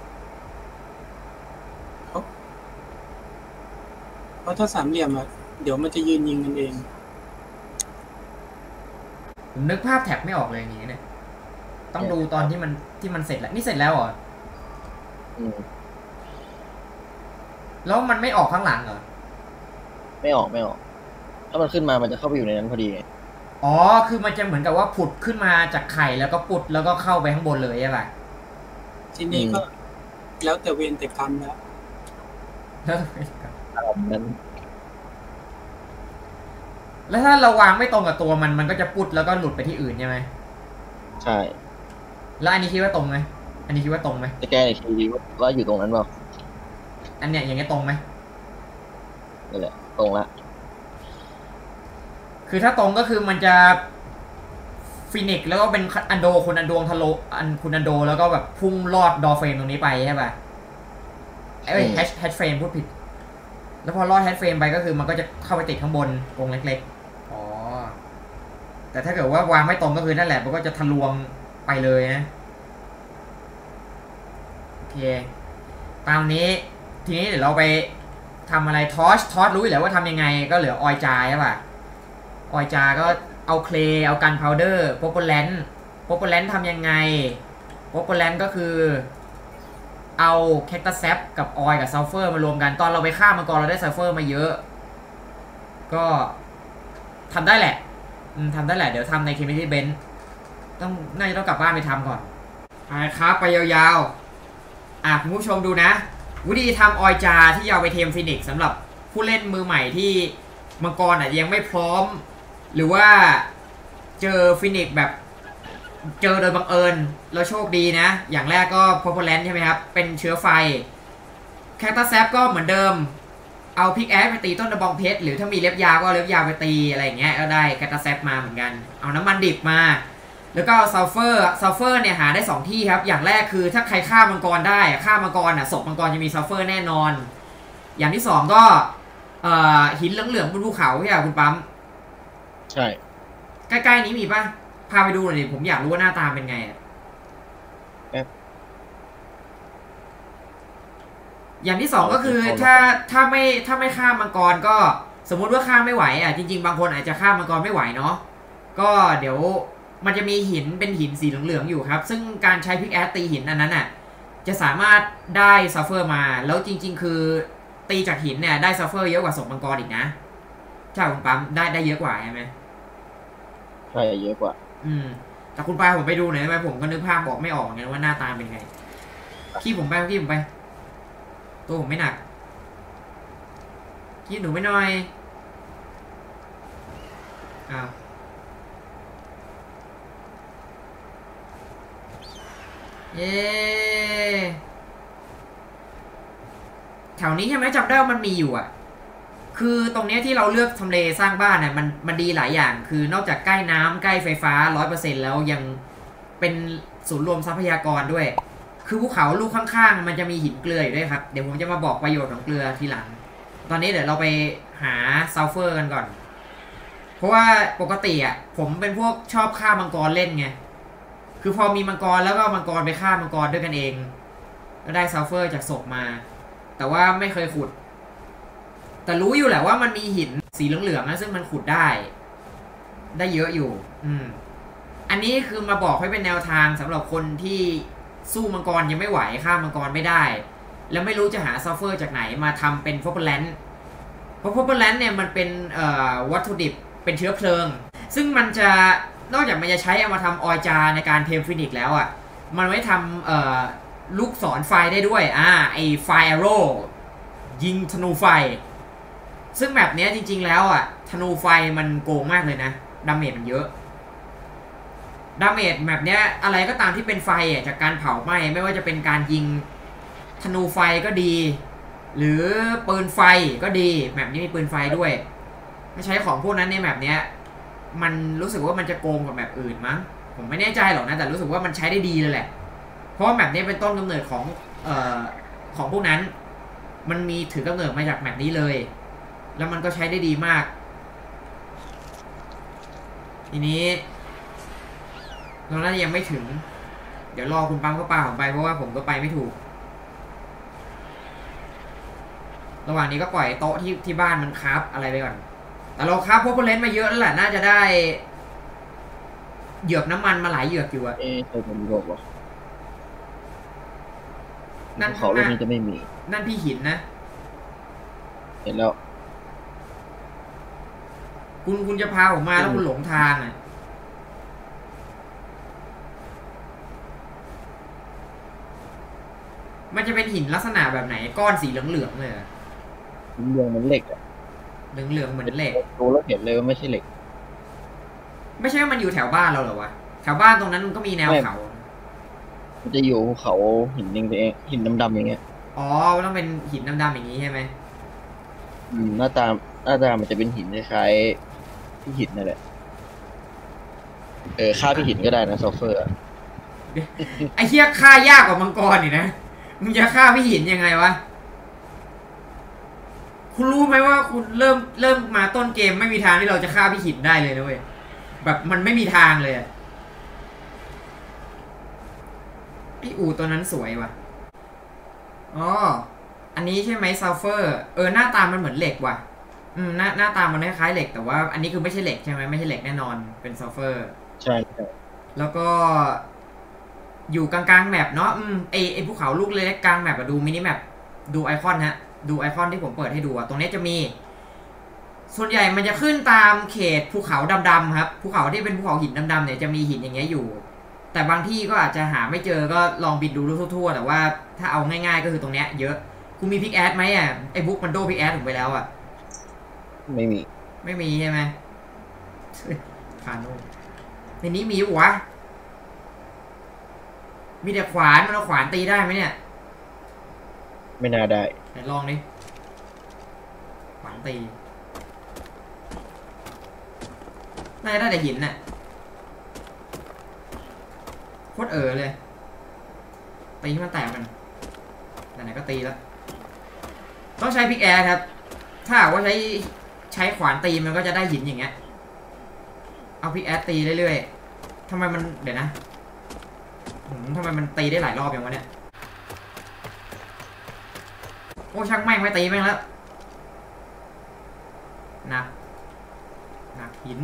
เพราะถ้าสามเหลี่ยมอ่ะเดี๋ยวมันจะยืนยิงกันเองผมนึกภาพแท็บไม่ออกเลยอย่างนี้เนี่ยต้องดูตอนที่มันที่มันเสร็จแล้วนี่เสร็จแล้วเหรอแล้วมันไม่ออกข้างหลังเหรอไม่ออกไม่ออกถ้ามันขึ้นมามันจะเข้าไปอยู่ในนั้นพอดีไงอ๋อคือมันจะเหมือนกับว่าผุดขึ้นมาจากไข่แล้วก็ปุดแล้วก็เข้าไปข้างบนเลยใช่ป่ะทีนี้ก็แล้วแต่เวรแต่กรรมแล้วแล้วนั้นแล้วถ้าเราวางไม่ตรงกับตัวมันมันก็จะปุดแล้วก็หลุดไปที่อื่นใช่ไหมใช่แล้วอันนี้คิดว่าตรงไหมอันนี้คิดว่าตรงไหมจะแก้อีกทีดีว่าอยู่ตรงนั้นเปล่าอันเนี้ยอย่างเงี้ยตรงไหมนี่แหละตรงละคือถ้าตรงก็คือมันจะฟินิกแล้วก็เป็นอันโดคุณอันดวงทะโลอันคุณอันโดแล้วก็แบบพุ่งลอดดอเฟรมตรงนี้ไปใช่ป่ะเอ้ยแฮชแฮชเฟรมพูดผิดแล้วพอลอดแฮชเฟรมไปก็คือมันก็จะเข้าไปติดข้างบนกรงเล็กๆอ๋อแต่ถ้าเกิดว่าวางไม่ตรงก็คือนั่นแหละมันก็จะทะลวงไปเลยนะโอเคตามนี้ทีนี้เดี๋ยวเราไปทำอะไรทอชทอชรู้อยู่แล้วว่าทำยังไงก็เหลือออยจาใช่ป่ะออยจาก็เอาเคลเอากันพาวเดอร์โปโปแลนด์โปโปแลนด์ทำยังไงโปโปแลนด์ก็คือเอาแคคตัสแซปกับออยกับซัลเฟอร์มารวมกันตอนเราไปฆ่ามังกรเราได้ซัลเฟอร์มาเยอะก็ทำได้แหละทำได้แหละเดี๋ยวทำในเคมีที่เบนต้องน่าจะต้องกลับบ้านไปทำก่อนอ่าครับไปยาวๆอ่ะคุณผู้ชมดูนะวิธีทำออยจาที่จะเอาไปเทมฟินิกสำหรับผู้เล่นมือใหม่ที่มังกรอ่ะยังไม่พร้อมหรือว่าเจอฟินิกแบบเจอโดยบังเอิญแล้วโชคดีนะอย่างแรกก็พอพอแลนใช่ไหมครับเป็นเชื้อไฟแคคตัสแซปก็เหมือนเดิมเอาพิกแอสไปตีต้นตะบองเพชรหรือถ้ามีเล็บยาวก็เล็บยาวไปตีอะไรอย่างเงี้ยก็ได้แคคตัสแซปมาเหมือนกันเอาน้ำมันดิบมาแล้วก็ซัลเฟอร์ซัลเฟอร์เนี่ยหาได้สองที่ครับอย่างแรกคือถ้าใครฆ่ามังกรได้ฆ่ามังกรอ่ะศพมังกรจะมีซัลเฟอร์แน่นอนอย่างที่สองก็เอ่อหินเหลืองๆบนภูเขาใช่ไหมคุณปั๊มใช่ใกล้ๆนี้มีป่ะพาไปดูหน่อยดิผมอยากรู้ว่าหน้าตาเป็นไงอย่างที่สองก็คือถ้าถ้าไม่ถ้าไม่ฆ่ามังกรก็สมมุติว่าฆ่าไม่ไหวอ่ะจริงๆบางคนอาจจะฆ่ามังกรไม่ไหวเนาะก็เดี๋ยวมันจะมีหินเป็นหินสีเหลืองๆอยู่ครับซึ่งการใช้พิกแอสตีหินอันนั้นอ่ะจะสามารถได้ซัฟเฟอร์มาแล้วจริงๆคือตีจากหินเนี่ยได้ซัฟเฟอร์เยอะกว่าศพมังกรอีกนะใช่คุณปั๊มได้ได้เยอะกว่าใช่ไหมใช่เยอะกว่าอืมแต่คุณปาผมไปดูหน่อยได้ไหมผมก็นึกภาพบอกไม่ออกไงว่าหน้าตาเป็นไงขี้ผมไปขี้ผมไปตัวผมไม่หนักขี้หนูไม่น้อยอ้าวเย้แถวนี้ใช่ไหมจำได้ว่ามันมีอยู่อ่ะคือตรงนี้ที่เราเลือกทำเลสร้างบ้านเนี่ยมันมันดีหลายอย่างคือนอกจากใกล้น้ำใกล้ไฟฟ้า ร้อยเปอร์เซ็นต์ แล้วยังเป็นศูนย์รวมทรัพยากรด้วยคือภูเขาลูกข้างๆมันจะมีหินเกลืออยู่ด้วยครับเดี๋ยวผมจะมาบอกประโยชน์ของเกลือทีหลังตอนนี้เดี๋ยวเราไปหาซัลเฟอร์กันก่อนเพราะว่าปกติอ่ะผมเป็นพวกชอบฆ่ามังกรเล่นไงคือพอมีมังกรแล้วก็มังกรไปฆ่ามังกรด้วยกันเองก็ได้ซัลเฟอร์จากศพมาแต่ว่าไม่เคยขุดแต่รู้อยู่แหละว่ามันมีหินสีเหลืองๆนะซึ่งมันขุดได้ได้เยอะอยู่อืมอันนี้คือมาบอกให้เป็นแนวทางสำหรับคนที่สู้มังกรยังไม่ไหวฆ่ามังกรไม่ได้แล้วไม่รู้จะหาซัลเฟอร์จากไหนมาทำเป็นโพปแลนด์เพราะโพปแลนด์เนี่ยมันเป็นเอ่อวัตถุดิบเป็นเชื้อเพลิงซึ่งมันจะนอกจากมันจะใช้เอามาทำออยจาในการเทมฟินิกแล้วอ่ะมันไว้ทำเอ่อลูกศรไฟได้ด้วยอ่าไอไฟแอโร่ยิงธนูไฟซึ่งแบบนี้จริงๆแล้วอ่ะธนูไฟมันโกงมากเลยนะดาเมจมันเยอะดาเมจแบบนี้อะไรก็ตามที่เป็นไฟอ่ะจากการเผาไหม้ไม่ว่าจะเป็นการยิงธนูไฟก็ดีหรือปืนไฟก็ดีแบบนี้มีปืนไฟด้วยถ้าใช้ของพวกนั้นในแบบนี้มันรู้สึกว่ามันจะโกงกว่าแบบอื่นมั้งผมไม่แน่ใจหรอกนะแต่รู้สึกว่ามันใช้ได้ดีเลยแหละเพราะว่าแบบนี้เป็นต้นกำเนิดของเอ่อของพวกนั้นมันมีถือกำเนิดมาจากแบบนี้เลยแล้วมันก็ใช้ได้ดีมากทีนี้เราน่าจะยังไม่ถึงเดี๋ยวรอคุณปั๊มก็ปาผมไปเพราะว่าผมก็ไปไม่ถูกระหว่างนี้ก็ปล่อยโต๊ะที่ที่บ้านมันคราฟอะไรไปก่อนแต่เราคราฟพวกโพเลนมาเยอะแล้วแหละน่าจะได้เหยือกน้ำมันมาหลายเหยือกอยู่อะเอ๊ะเคยผมบอกว่านั่นเขาเรื่องนี้จะไม่มีนั่นพี่หินนะเห็นแล้วคุณคุณจะพาผมมาแล้วคุณหลงทางอ่ะมันจะเป็นหินลักษณะแบบไหนก้อนสีเหลืองๆเลยหินเหลืองเหมือนเหล็กอ่ะเหลืองๆเหมือนเหล็กดูแล้วเห็นเลยว่าไม่ใช่เหล็กไม่ใช่ว่ามันอยู่แถวบ้านเราเหรอวะแถวบ้านตรงนั้นมันก็มีแนวเขามันจะอยู่เขาหินเองเองหินดำๆอย่างเงี้ยอ๋อต้องเป็นหินดำๆอย่างนี้ใช่ไหมอืมหน้าตาหน้าตามันจะเป็นหินคล้ายๆพี่หินนั่นแหละเออฆ่าพี่หินก็ได้นะซัลเฟอร์ไอ้เหี้ยฆ่ายากกว่ามังกรนี่นะมึงจะฆ่าพี่หินยังไงวะคุณรู้ไหมว่าคุณเริ่มเริ่มมาต้นเกมไม่มีทางที่เราจะฆ่าพี่หินได้เลยนะเว้ยแบบมันไม่มีทางเลยไอ้อูตัวนั้นสวยว่ะอ๋อออันนี้ใช่ไหมซัลเฟอร์เออหน้าตามันเหมือนเหล็กว่ะอืมหน้าหน้าตามันคล้ายๆเหล็กแต่ว่าอันนี้คือไม่ใช่เหล็กใช่ไหมไม่ใช่เหล็กแน่นอนเป็นซัลเฟอร์ใช่ใช่แล้วก็อยู่กลางๆแมปเนาะอืมไอไอภูเขาลูกเล็กกลางแมปอะดูมินิแมปดูไอคอนฮะดูไอคอนที่ผมเปิดให้ดูอะตรงนี้จะมีส่วนใหญ่มันจะขึ้นตามเขตภูเขาดำๆครับภูเขาที่เป็นภูเขาหินดำๆเนี่ยจะมีหินอย่างเงี้ยอยู่แต่บางที่ก็อาจจะหาไม่เจอก็ลองบินดูทั่วๆแต่ว่าถ้าเอาง่ายๆก็คือตรงเนี้ยเยอะกูมีพิกแอดไหมอ่ะไอบุ๊กมันโดพิกแอดผมไปแล้วอ่ะไม่มีไม่มีใช่ไหมคาโน่ในนี้มีวะมีแต่ขวานมันเอาขวานตีได้ไหมเนี่ยไม่น่าได้ไหนลองดิขวานตีน่าจะได้แต่หินน่ะโคตรเออเลยตีให้มันแตกมันไหนๆก็ตีแล้วต้องใช้พิกแอร์ครับถ้าว่าใช้ใช้ขวานตีมันก็จะได้หินอย่างเงี้ยเอาพิกแอร์ตีเรื่อยๆทำไมมันเดี๋ยวนะทำไมมันตีได้หลายรอบอย่างวะเนี่ยโอ้ช่างแม่งไม่ตีแม่งแล้วหนักหนักหิน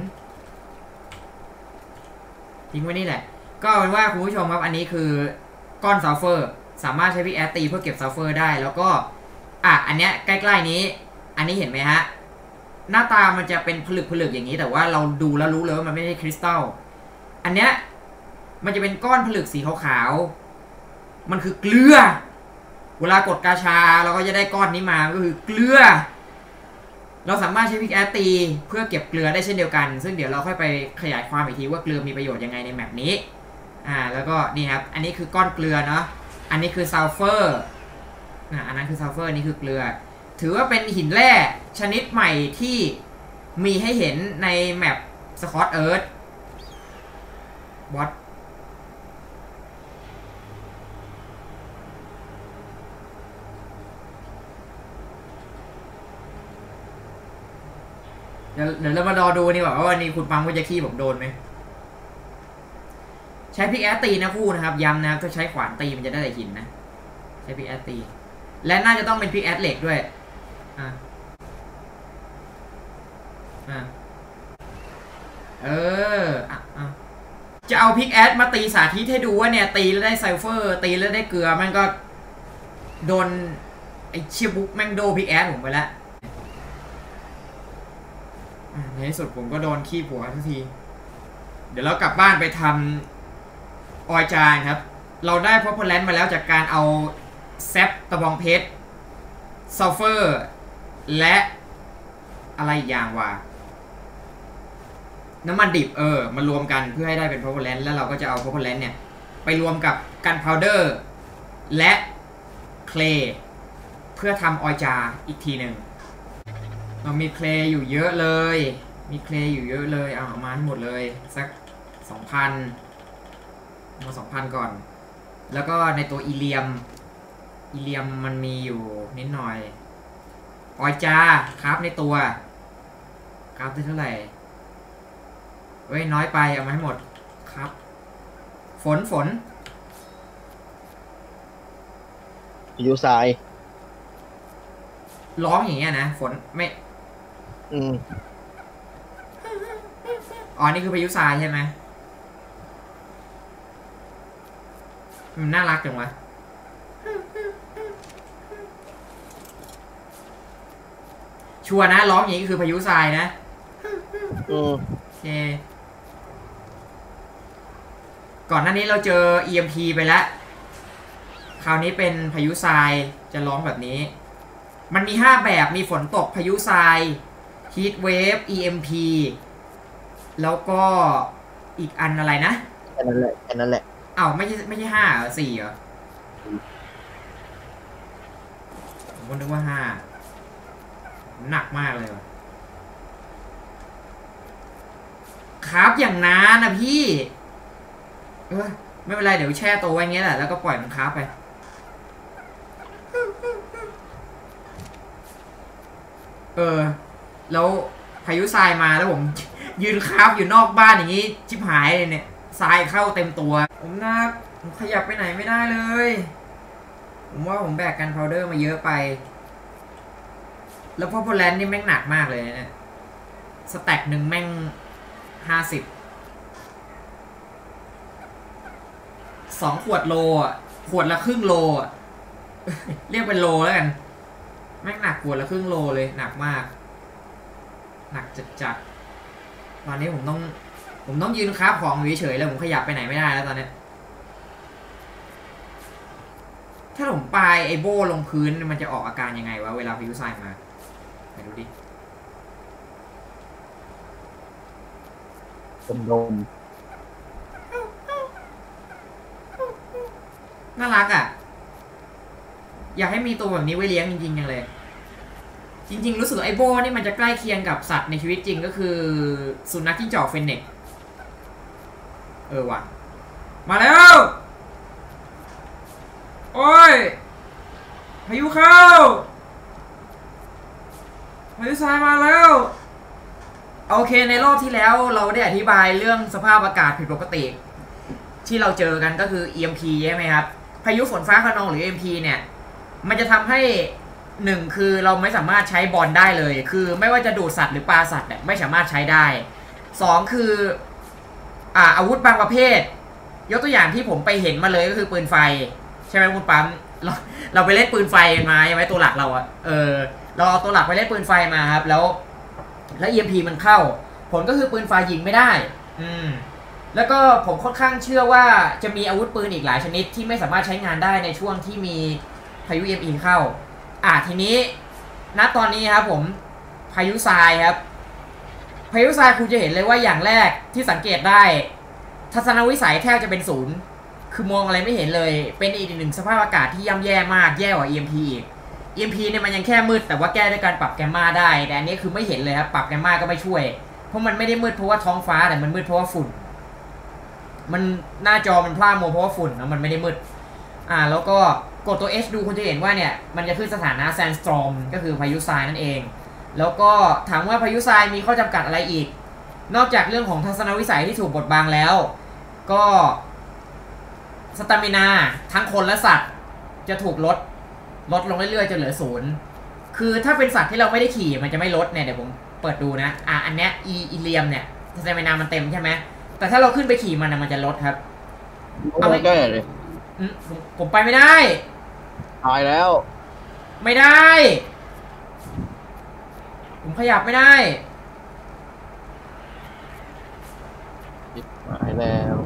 ทิ้งไว้นี่แหละก็เป็นว่าคุณผู้ชมครับอันนี้คือก้อนซัลเฟอร์สามารถใช้พิกแอร์ตีเพื่อเก็บซัลเฟอร์ได้แล้วก็อ่ะอันเนี้ยใกล้ๆนี้อันนี้เห็นไหมฮะหน้าตามันจะเป็นผลึกผลึกอย่างนี้แต่ว่าเราดูแล้วรู้เลยว่ามันไม่ใช่คริสตัลอันเนี้ยมันจะเป็นก้อนผลึกสีขาวๆมันคือเกลือเวลากดกาชาเราก็จะได้ก้อนนี้มาก็คือเกลือเราสามารถใช้พิกแอร์ตีเพื่อเก็บเกลือได้เช่นเดียวกันซึ่งเดี๋ยวเราค่อยไปขยายความอีกทีว่าเกลือมีประโยชน์ยังไงในแมปนี้อ่าแล้วก็นี่ครับอันนี้คือก้อนเกลือเนาะอันนี้คือซัลเฟอร์อ่าอันนั้นคือซัลเฟอร์นี่คือเกลือถือว่าเป็นหินแร่ชนิดใหม่ที่มีให้เห็นในแมปสกอตเอิร์ธวอตเดี๋ยวเดี๋ยวเรามารอดูนี่ว่าวันนี้คุณปังว่าจะขี้ผมโดนไหมใช้พิกแอร์ตีนะคู่นะครับย้ำนะครับถ้าใช้ขวานตีมันจะได้แต่หินนะใช้พิกแอร์ตีและน่าจะต้องเป็นพิกแอร์เหล็กด้วยอ่าอ่าเอออ่ะอ่ะจะเอาพิกแอร์มาตีสาธิตให้ดูว่าเนี่ยตีแล้วได้ซัลเฟอร์ตีแล้วได้เกลือมันก็โดนไอเชียบุ๊กแม่งโดพิกแอร์ผมไปแล้วในที่สุดผมก็โดนขี้ผัวทุกทีเดี๋ยวเรากลับบ้านไปทำออยจานครับเราได้พอพแลนด์มาแล้วจากการเอาแซปตะบองเพชรซัลเฟอร์และอะไรอย่างว่าน้ำมันดิบเออมารวมกันเพื่อให้ได้เป็นพอพแลนด์แล้วเราก็จะเอาพอพแลนด์เนี่ยไปรวมกับกันพาวเดอร์และเคลย์เพื่อทำออยจาอีกทีหนึ่งเรามีเคลย์อยู่เยอะเลยมีเคลย์อยู่เยอะเลยเอาออกมาให้หมดเลยสักสองพันมาสองพันก่อนแล้วก็ในตัวอีเลียมอีเลียมมันมีอยู่นิดหน่อยออยจาครับในตัวครับได้เท่าไหร่เว้ยน้อยไปเอามาให้หมดครับฝนฝนพายุทรายร้องอย่างเงี้ยนะฝนไม่อืมอ๋อนี่คือพายุทรายใช่ไหมมันน่ารักจังวะชัวร์นะร้องอย่างนี้ก็คือพายุทรายนะอืมโอเคก่อนหน้านี้เราเจอ อี เอ็ม พี ไปแล้วคราวนี้เป็นพายุทรายจะร้องแบบนี้มันมีห้าแบบมีฝนตกพายุทรายฮีทเวฟ อี เอ็ม พี แล้วก็อีกอันอะไรนะแค่นั้นแหละแค่นั้นแหละอ้าวไม่ใช่ไม่ใช่ห้าเหรอสี่เหรอผมก็นึกว่าห้าหนักมากเลยว่ะครับอย่างนานนะพี่เออไม่เป็นไรเดี๋ยวแช่ตัวไว้อย่างเงี้ยแหละแล้วก็ปล่อยมันคราฟไปเออแล้วพายุทรายมาแล้วผมยืนคราฟอยู่นอกบ้านอย่างงี้ชิบหายเลยเนี่ยทรายเข้าเต็มตัวผมนักผมขยับไปไหนไม่ได้เลยผมว่าผมแบกกันพาวเดอร์มาเยอะไป แล้วพอพอแลนด์นี่แม่งหนักมากเลยนะสแต็กหนึ่งแม่งห้าสิบสองขวดโลอ่ะขวดละครึ่งโลอ่ะ เรียกเป็นโลแล้วกันแม่งหนักขวดละครึ่งโลเลยหนักมากหนักจัดจัดตอนนี้ผมต้องผมต้องยืนค้าของอยู่เฉยๆแล้วผมขยับไปไหนไม่ได้แล้วตอนนี้ถ้าผมปลายไอโบลงพื้นมันจะออกอาการยังไงวะเวลาพายุทรายมาไปดูดิดมน่ารักอ่ะอยากให้มีตัวแบบนี้ไว้เลี้ยงจริงๆยังเลยจริงๆรู้สึกไอโบนี่มันจะใกล้เคียงกับสัตว์ในชีวิตจริงก็คือสุนัขจิ้งจอกเฟนเน็กเออว่ะมาแล้วโอ้ยพายุเข้าพายุทรายมาแล้วโอเคในรอบที่แล้วเราได้อธิบายเรื่องสภาพอากาศผิดปกติที่เราเจอกันก็คือ อี เอ็ม พี ใช่ไหมครับพายุฝนฟ้าคะนองหรือ อี เอ็ม พี เนี่ยมันจะทำให้หนึ่งคือเราไม่สามารถใช้บอลได้เลยคือไม่ว่าจะดูดสัตว์หรือปลาสัตว์เนี่ยไม่สามารถใช้ได้สองคืออ่าอาวุธบางประเภทยกตัวอย่างที่ผมไปเห็นมาเลยก็คือปืนไฟใช่ไหมคุณปั๊มเราเราไปเล่นปืนไฟมาใช่ไหมตัวหลักเราอะเออเราเอาตัวหลักไปเล่นปืนไฟมาครับแล้วแล้ว อี เอ็ม พี มันเข้าผลก็คือปืนไฟยิงไม่ได้อืมแล้วก็ผมค่อนข้างเชื่อว่าจะมีอาวุธปืนอีกหลายชนิดที่ไม่สามารถใช้งานได้ในช่วงที่มีพายุ อี เอ็ม พี เข้าอ่ะทีนี้ณตอนนี้ครับผมพายุทรายครับพายุทรายคุณจะเห็นเลยว่าอย่างแรกที่สังเกตได้ทัศนวิสัยแทบจะเป็นศูนย์คือมองอะไรไม่เห็นเลยเป็นอีกหนึ่งสภาพอากาศที่ย่ำแย่มากแย่กว่า อี เอ็ม พี อีก อี เอ็ม พี เนี่ยมันยังแค่มืดแต่ว่าแก้ด้วยการปรับแกมมาได้แต่อันนี้คือไม่เห็นเลยครับปรับแกมมาก็ไม่ช่วยเพราะมันไม่ได้มืดเพราะว่าท้องฟ้าแต่มันมืดเพราะว่าฝุ่นมันหน้าจอมันพร่ามัวเพราะว่าฝุ่นนะมันไม่ได้มืดอ่าแล้วก็กดตัว H ดูคุณจะเห็นว่าเนี่ยมันจะขึ้นสถานะ Sandstorm ก็คือพายุทรายนั่นเองแล้วก็ถามว่าพายุทรายมีข้อจำกัดอะไรอีกนอกจากเรื่องของทัศนวิสัยที่ถูกบดบังแล้วก็สตามินาทั้งคนและสัตว์จะถูกลดลดลงเรื่อยๆจนเหลือศูนย์คือถ้าเป็นสัตว์ที่เราไม่ได้ขี่มันจะไม่ลดเนี่ยเดี๋ยวผมเปิดดูนะอ่ะอันเนี้ยอีอีเลียมเนี่ยสตามินามันเต็มใช่ไหมแต่ถ้าเราขึ้นไปขี่มันนะมันจะลดครับเอาไม่ได้เลยผมผมไปไม่ได้ตายแล้วไม่ได้ผมขยับไม่ได้ตายแล้ว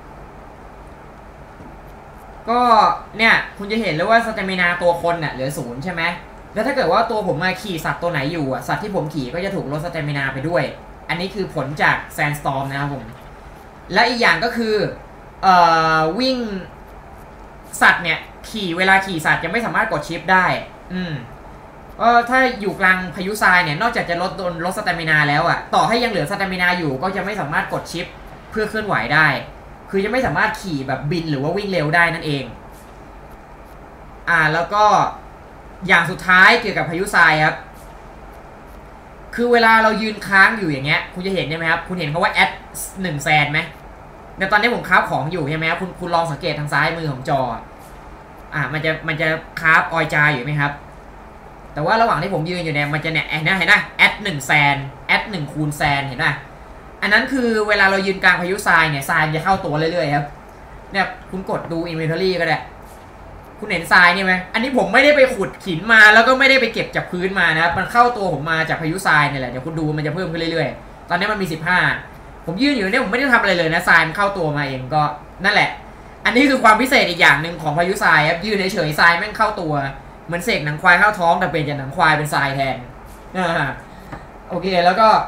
ก็เนี่ยคุณจะเห็นเลยว่าสเตมินาตัวคนเนี่ยเหลือศูนย์ใช่ไหมแล้วถ้าเกิดว่าตัวผมมาขี่สัตว์ตัวไหนอยู่อ่ะสัตว์ที่ผมขี่ก็จะถูกลดสเตมินาไปด้วยอันนี้คือผลจากแซนสตอร์มนะครับผมและอีกอย่างก็คือเอ่อวิ่งสัตว์เนี่ยขี่เวลาขี่สัตว์จะไม่สามารถกดชิปได้อืมเออถ้าอยู่กลางพายุทรายเนี่ยนอกจากจะลดโดนลดสเตมินาแล้วอ่ะต่อให้ยังเหลือสเตมินาอยู่ก็จะไม่สามารถกดชิปเพื่อเคลื่อนไหวได้คือจะไม่สามารถขี่แบบบินหรือว่าวิ่งเร็วได้นั่นเองอ่าแล้วก็อย่างสุดท้ายเกี่ยวกับพายุทรายครับคือเวลาเรายืนค้างอยู่อย่างเงี้ยคุณจะเห็นใช่ไหมครับคุณเห็นเขาว่าแอดหนึ่งแซนไหมในตอนนี้ผมคราฟของอยู่ใช่ไหมครับคุณคุณลองสังเกตทางซ้ายมือของจออ่ามันจะมันจะคราฟออยจาอยู่ไหมครับแต่ว่าระหว่างที่ผมยืนอยู่เนี่ยมันจะเนี่ยเห็นไหมเห็นไหมแอดหนึ่งแซนแอดหนึ่งคูณแซนเห็นไหมอันนั้นคือเวลาเรายืนกลางพายุทรายเนี่ยทรายจะเข้าตัวเรื่อยๆครับเนี่ยคุณกดดู inventory ก็ได้คุณเห็นทรายนี่ไหมอันนี้ผมไม่ได้ไปขุดหินมาแล้วก็ไม่ได้ไปเก็บจากพื้นมานะครับมันเข้าตัวผมมาจากพายุทรายนี่แหละเดี๋ยวคุณดูมันจะเพิ่มขึ้นเรื่อยๆตอนนี้มันมีสิบห้าผมยืนอยู่เนี่ยผมไม่ได้ทำอะไรเลยนะทรายมันเข้าตัวมาเองก็นั่นแหละอันนี้คือความพิเศษอีกอย่างหนึ่งของพายุทรายครับยืนเฉยๆทรายแม่งเข้าตัวเหมือนเสกหนังควายเข้าท้องแต่เป็นจากหนังควายเป็นทรายแทนอ่าโอเคแล้วก็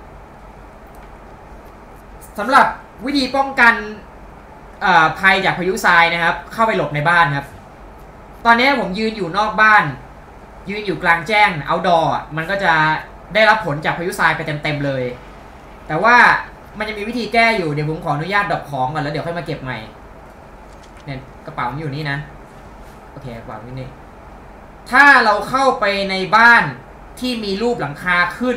สำหรับวิธีป้องกันภัยจากพายุทรายนะครับเข้าไปหลบในบ้านครับตอนนี้ผมยืนอยู่นอกบ้านยืนอยู่กลางแจ้งเอาท์ดอร์มันก็จะได้รับผลจากพายุทรายไปเต็มๆเลยแต่ว่ามันจะมีวิธีแก้อยู่เดี๋ยวผมขออนุญาตดรอปของก่อนแล้วเดี๋ยวค่อยมาเก็บใหม่เนี่ยกระเป๋ามันอยู่นี่นะโอเคกระเป๋าอยู่นี่ถ้าเราเข้าไปในบ้านที่มีรูปหลังคาขึ้น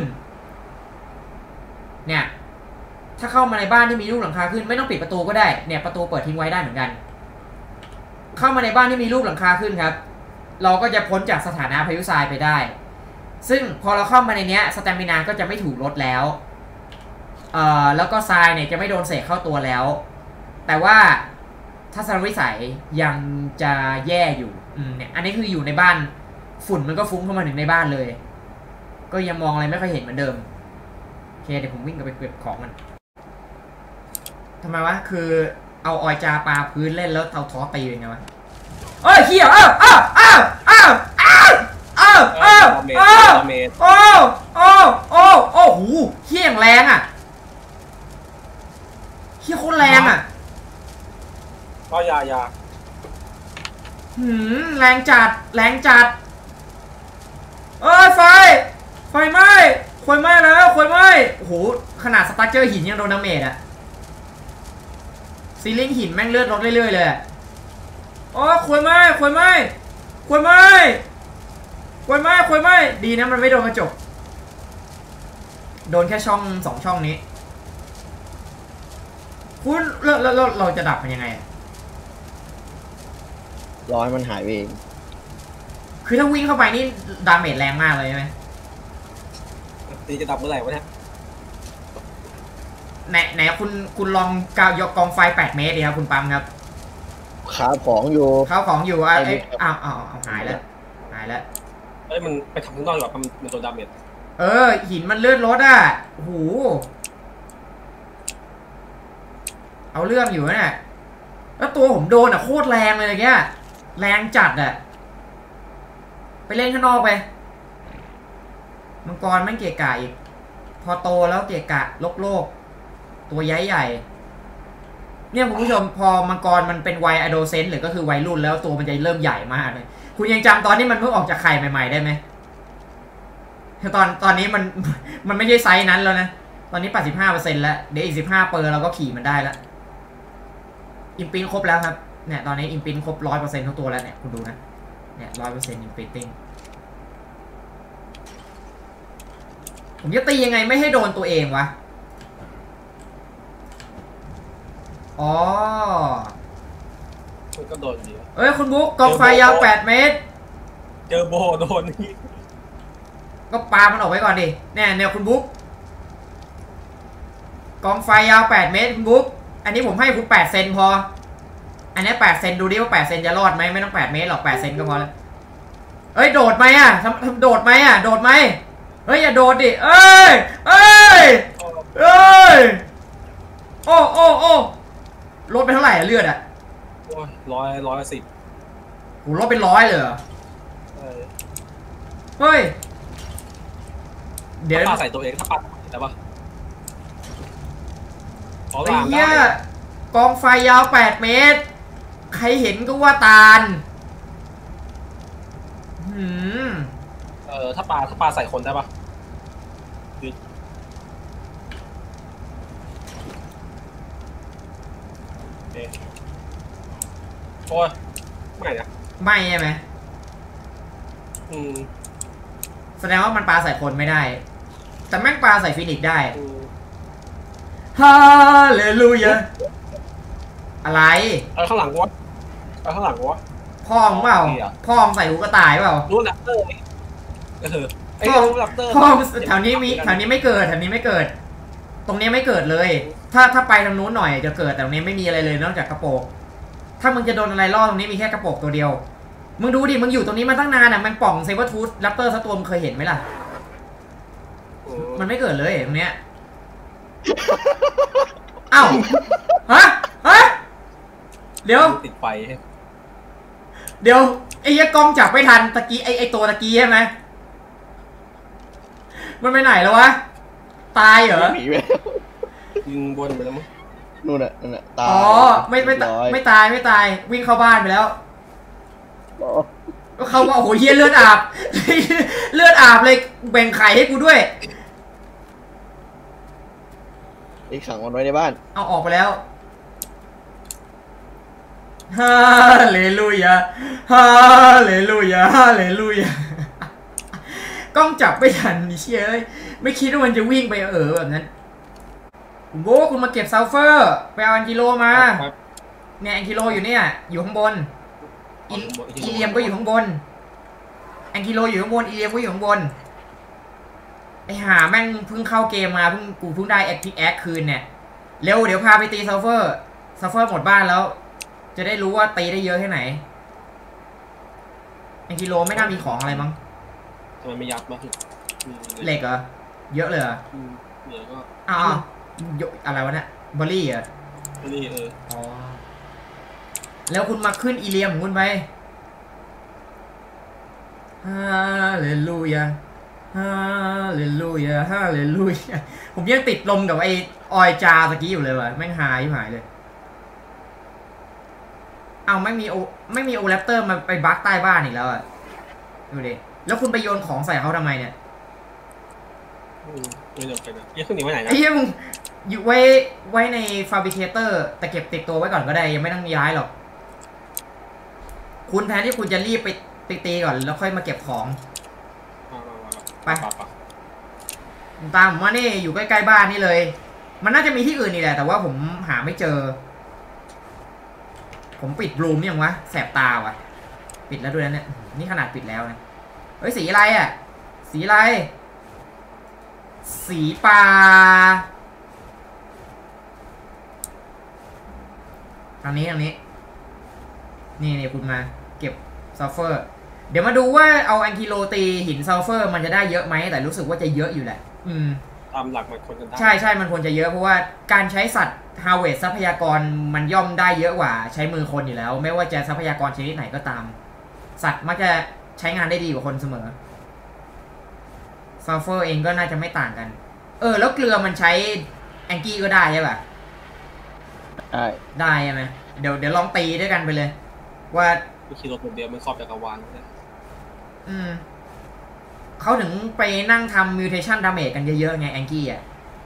เนี่ยถ้าเข้ามาในบ้านที่มีรูปหลังคาขึ้นไม่ต้องปิดประตูก็ได้เนี่ยประตูเปิดทิ้งไว้ได้เหมือนกันเข้ามาในบ้านที่มีรูปหลังคาขึ้นครับเราก็จะพ้นจากสถานะพายุทรายไปได้ ซึ่งพอเราเข้ามาในเนี้ยสแตมินาก็จะไม่ถูกลดแล้วเอ่อแล้วก็ทรายเนี่ยจะไม่โดนเสกเข้าตัวแล้ว แต่ว่าทัศนวิสัยยังจะแย่อยู่อืมเนี่ยอันนี้คืออยู่ในบ้านฝุ่นมันก็ฟุ้งเข้ามาถึงในบ้านเลย ก็ยังมองอะไรไม่ค่อยเห็นเหมือนเดิมโอเคเดี๋ยวผมวิ่งกลับไปเก็บของมันทำไมวะคือเอาออยจาปาพื้นเล่นแล้วเทาท้อตียังไงวะเอ้ยเฮียอ้าวอ้าวอ้าวอ้าวอ้าวอ้าวอ้าวอ้าวโอ้โอ้โอ้โอ้โหเฮียอย่างแรงอ่ะเฮียโคตรแรงอ่ะก็ยายาหืมแรงจัดแรงจัดเอ้ยไฟไฟไหม้ไฟไหม้แล้วไฟไหม้โอ้โหขนาดสตาร์เจอร์หินยังโดนดาเมจอะซีลิงหินแม่งเลือดลดเรื่อยๆเลยโอ้ไฟไหม้ไฟไหม้ไฟไหม้ไฟไหม้ไฟไหม้ดีนะมันไม่โดนกระจกโดนแค่ช่องสองช่องนี้คุณแล้วแล้วเราจะดับมันยังไงอะรอให้มันหายไปเองคือถ้าวิ่งเข้าไปนี่ดาเมจแรงมากเลยใช่ไหมตีจะดับเมื่อไหร่วะเนี่ยไหนไหนคุณคุณลองกาวยกกองไฟแปดเมตรดิครับคุณปั๊มครับขาของอยู่เข้าของอยู่อ่ะไอ้ไอ้นี่อ้าวอ้าวอ้าวหายแล้วหายแล้วเอ้ยมันไปทำข้างนอกดีกว่ามันมันโดนดาเมจเออหินมันเลือดรถอ่ะโอ้โหเอาเรื่องอยู่เนี่ยแล้วตัวผมโดนอ่ะโคตรแรงเลยอย่างเงี้ยแรงจัดอ่ะไปเล่นข้างนอกไปมังกรแม่งเกะกะอีกพอโตแล้วเกะกะโลกโลกตัวใหญ่ใหญ่เนี่ยคุณผู้ชมพอมังกรมันเป็นวัยอะโดเซนต์หรือก็คือวัยรุ่นแล้วตัวมันจะเริ่มใหญ่มากเลยคุณยังจำตอนที่มันเพิ่งออกจากไข่ใหม่ๆได้ไหมตอนตอนนี้มันมันไม่ใช่ไซส์นั้นแล้วนะตอนนี้ แปดสิบห้าเปอร์เซ็นต์ แล้วเดี๋ยวอีกสิบห้าเปอร์เราก็ขี่มันได้แล้วอิมพินครบแล้วครับเนี่ยตอนนี้อิมพินครบ ร้อยเปอร์เซ็นต์ ทั้งตัวแล้วเนี่ยคุณดูนะเนี่ย ร้อยเปอร์เซ็นต์ อิมพินติ้งผมจะตียังไงไม่ให้โดนตัวเองวะอ๋อมันก็โดนดีเอ้ยคุณบุ๊กกองไฟยาวแปดเมตรเจอโบโดนนี่ก็ปามันออกไว้ก่อนดิเนี่ยเนี่ยคุณบุ๊กกองไฟยาวแปดเมตรคุณบุ๊กอันนี้ผมให้คุณแปดเซนพออันนี้แปดเซนดูดิว่าแปดเซนจะรอดไหมไม่ต้องแปดเมตรหรอกแปดเซนก็พอแล้วเอ้ยโดดไหมอ่ะทำทำโดดไหมอ่ะโดดไหมเฮ้ยอย่าโดดดิเอ้ยเอ้ยเอ้ยโอ้โอ้โอ้ลดไปเท่าไหร่อะเลือดอ่ะโอ้ยร้อยร้อยสิบโหลดเป็นร้อยเลยเหรอเฮ้ยเดี๋ยวปาใส่ตัวเองถ้าปัดแต่ว่าไอ้เหี้ยกองไฟยาวแปดเมตรใครเห็นก็ว่าตาลหืมเออถ้าปลาถ้าปลาใส่คนได้ปะโอ้ยไม่นะไม่ใช่ไหมอืมแสดงว่ามันปลาใส่คนไม่ได้แต่แม่งปลาใส่ฟินิกได้ฮาเลลูยาอะไรเออข้างหลังวะเออข้างหลังวะพ่อมึงเปล่าพ่อมึงใส่หูกระต่ายเปล่ารู้แรปเตอร์เออไอ้รู้แรปเตอร์พ่อแถวนี้มีแถวนี้ไม่เกิดแถวนี้ไม่เกิด ตรงนี้ไม่เกิดเลย ถ้าถ้าไปทางนู้นหน่อยจะเกิดแต่ตรงนี้ไม่มีอะไรเลยนอกจากกระโปรงถ้ามึงจะโดนอะไรล่อตรงนี้มีแค่กระโปรงตัวเดียวมึงดูดิมึงอยู่ตรงนี้มาตั้งนานอ่ะมันป่องเซเบอร์ทูธแรปเตอร์สักตัวมึงเคยเห็นไหมล่ะมันไม่เกิดเลยตรงเนี้ยอ้าวฮะฮะเดี๋ยวติดไฟเดี๋ยวไอ้ยักษ์กล้องจับไม่ทันตะกี้ไอ้ไอ้ตัวตะกี้ใช่ไหมมันไปไหนแล้ววะตายเหรอหนีไปยิงบนไปแล้วมั้งนู่นน่ะนั่นน่ะตายอ๋อไม่ไม่ตายไม่ตายไม่ตายวิ่งเข้าบ้านไปแล้วก็เขาว่าโอ้โหเฮียเลือดอาบ เลือดอาบเลยแบ่งไข่ให้กูด้วยไอ้ขังมันไว้ในบ้านเอาออกไปแล้วฮาเลลูยาฮาเลลูยาฮาเลลูยากล้องจับไม่ทันนี่เชี่ยเอ้ยไม่คิดว่ามันจะวิ่งไปเออแบบนั้นคุณโบคุณมาเก็บซัลเฟอร์ไปเอาอันกิโลมาเนี่ยอันกิโลอยู่เนี่ยอยู่ข้างบนอีเลียมก็อยู่ข้างบนแองกิโลอยู่ข้างบนอีเลียมก็อยู่ข้างบนไอหาแม่งเพิ่งเข้าเกมมาเพิ่งกูเพิ่งได้แอคพิกแอคคืนเนี่ยเร็วเดี๋ยวพาไปตีซัลเฟอร์ซัลเฟอร์หมดบ้านแล้วจะได้รู้ว่าตีได้เยอะแค่ไหนแองกิโลไม่น่ามีของอะไรมั้งทำไมไม่ยัดวะเหล็กเหรอเยอะเลยเหรออืมเหลือก็อ้าวอะไรวะเนี่ยเบอร์รี่เหรอนี่เอออ๋อแล้วคุณมาขึ้นอีเลียมของคุณไปฮาเลลูยาฮาเลลูยาฮาเลลูยาผมยังติดลมกับไอออยจาตะกี้อยู่เลยวะแม่งหายหายเลยเอาไม่มีโอไม่มีโอแรปเตอร์มาไปบั๊กใต้บ้านอีกแล้วอ่ะดูดิแล้วคุณไปโยนของใส่เขาทำไมเนี่ยไม่จำเป็นนะยังขึ้นหนีไว้ไหนนะไอ้เหี้ยมึงอยู่ไว้ไว้ในฟาบริเคเตอร์แต่เก็บติดตัวไว้ก่อนก็ได้ยังไม่ต้องย้ายหรอกคุณแทนที่คุณจะรีบไปตีๆก่อนแล้วค่อยมาเก็บของไปตามผมว่านี่อยู่ใกล้ๆบ้านนี่เลยมันน่าจะมีที่อื่นนี่แหละแต่ว่าผมหาไม่เจอผมปิดรูมยังวะแสบตาว่ะปิดแล้วด้วยนะเนี่ยนี่ขนาดปิดแล้วนะเฮ้ยสีอะไรอ่ะสีอะไรสีปลาทางนี้ทางนี้นี่นี่คุณมาเก็บซัลเฟอร์เดี๋ยวมาดูว่าเอาแองกิโลตีหินซัลเฟอร์มันจะได้เยอะไหมแต่รู้สึกว่าจะเยอะอยู่แหละอืมตามหลักมันคนกันได้ใช่ใช่มันควรจะเยอะเพราะว่าการใช้สัตว์ฮาร์เวสทรัพยากรมันย่อมได้เยอะกว่าใช้มือคนอยู่แล้วไม่ว่าจะทรัพยากรชนิดไหนก็ตามสัตว์มักจะใช้งานได้ดีกว่าคนเสมอซัลเฟอร์เองก็น่าจะไม่ต่างกันเออแล้วเกลือมันใช้แองกี้ก็ได้ใช่ป่ะได้ได้ใช่ไหมเดี๋ยวเดี๋ยวลองตีด้วยกันไปเลยว่าไม่คิดรถคนเดียวมันครอบจักรวาลเลยอืมเขาถึงไปนั่งทำมิวเทชันดาเมจกันเยอะๆไงแองกี้อ่ะ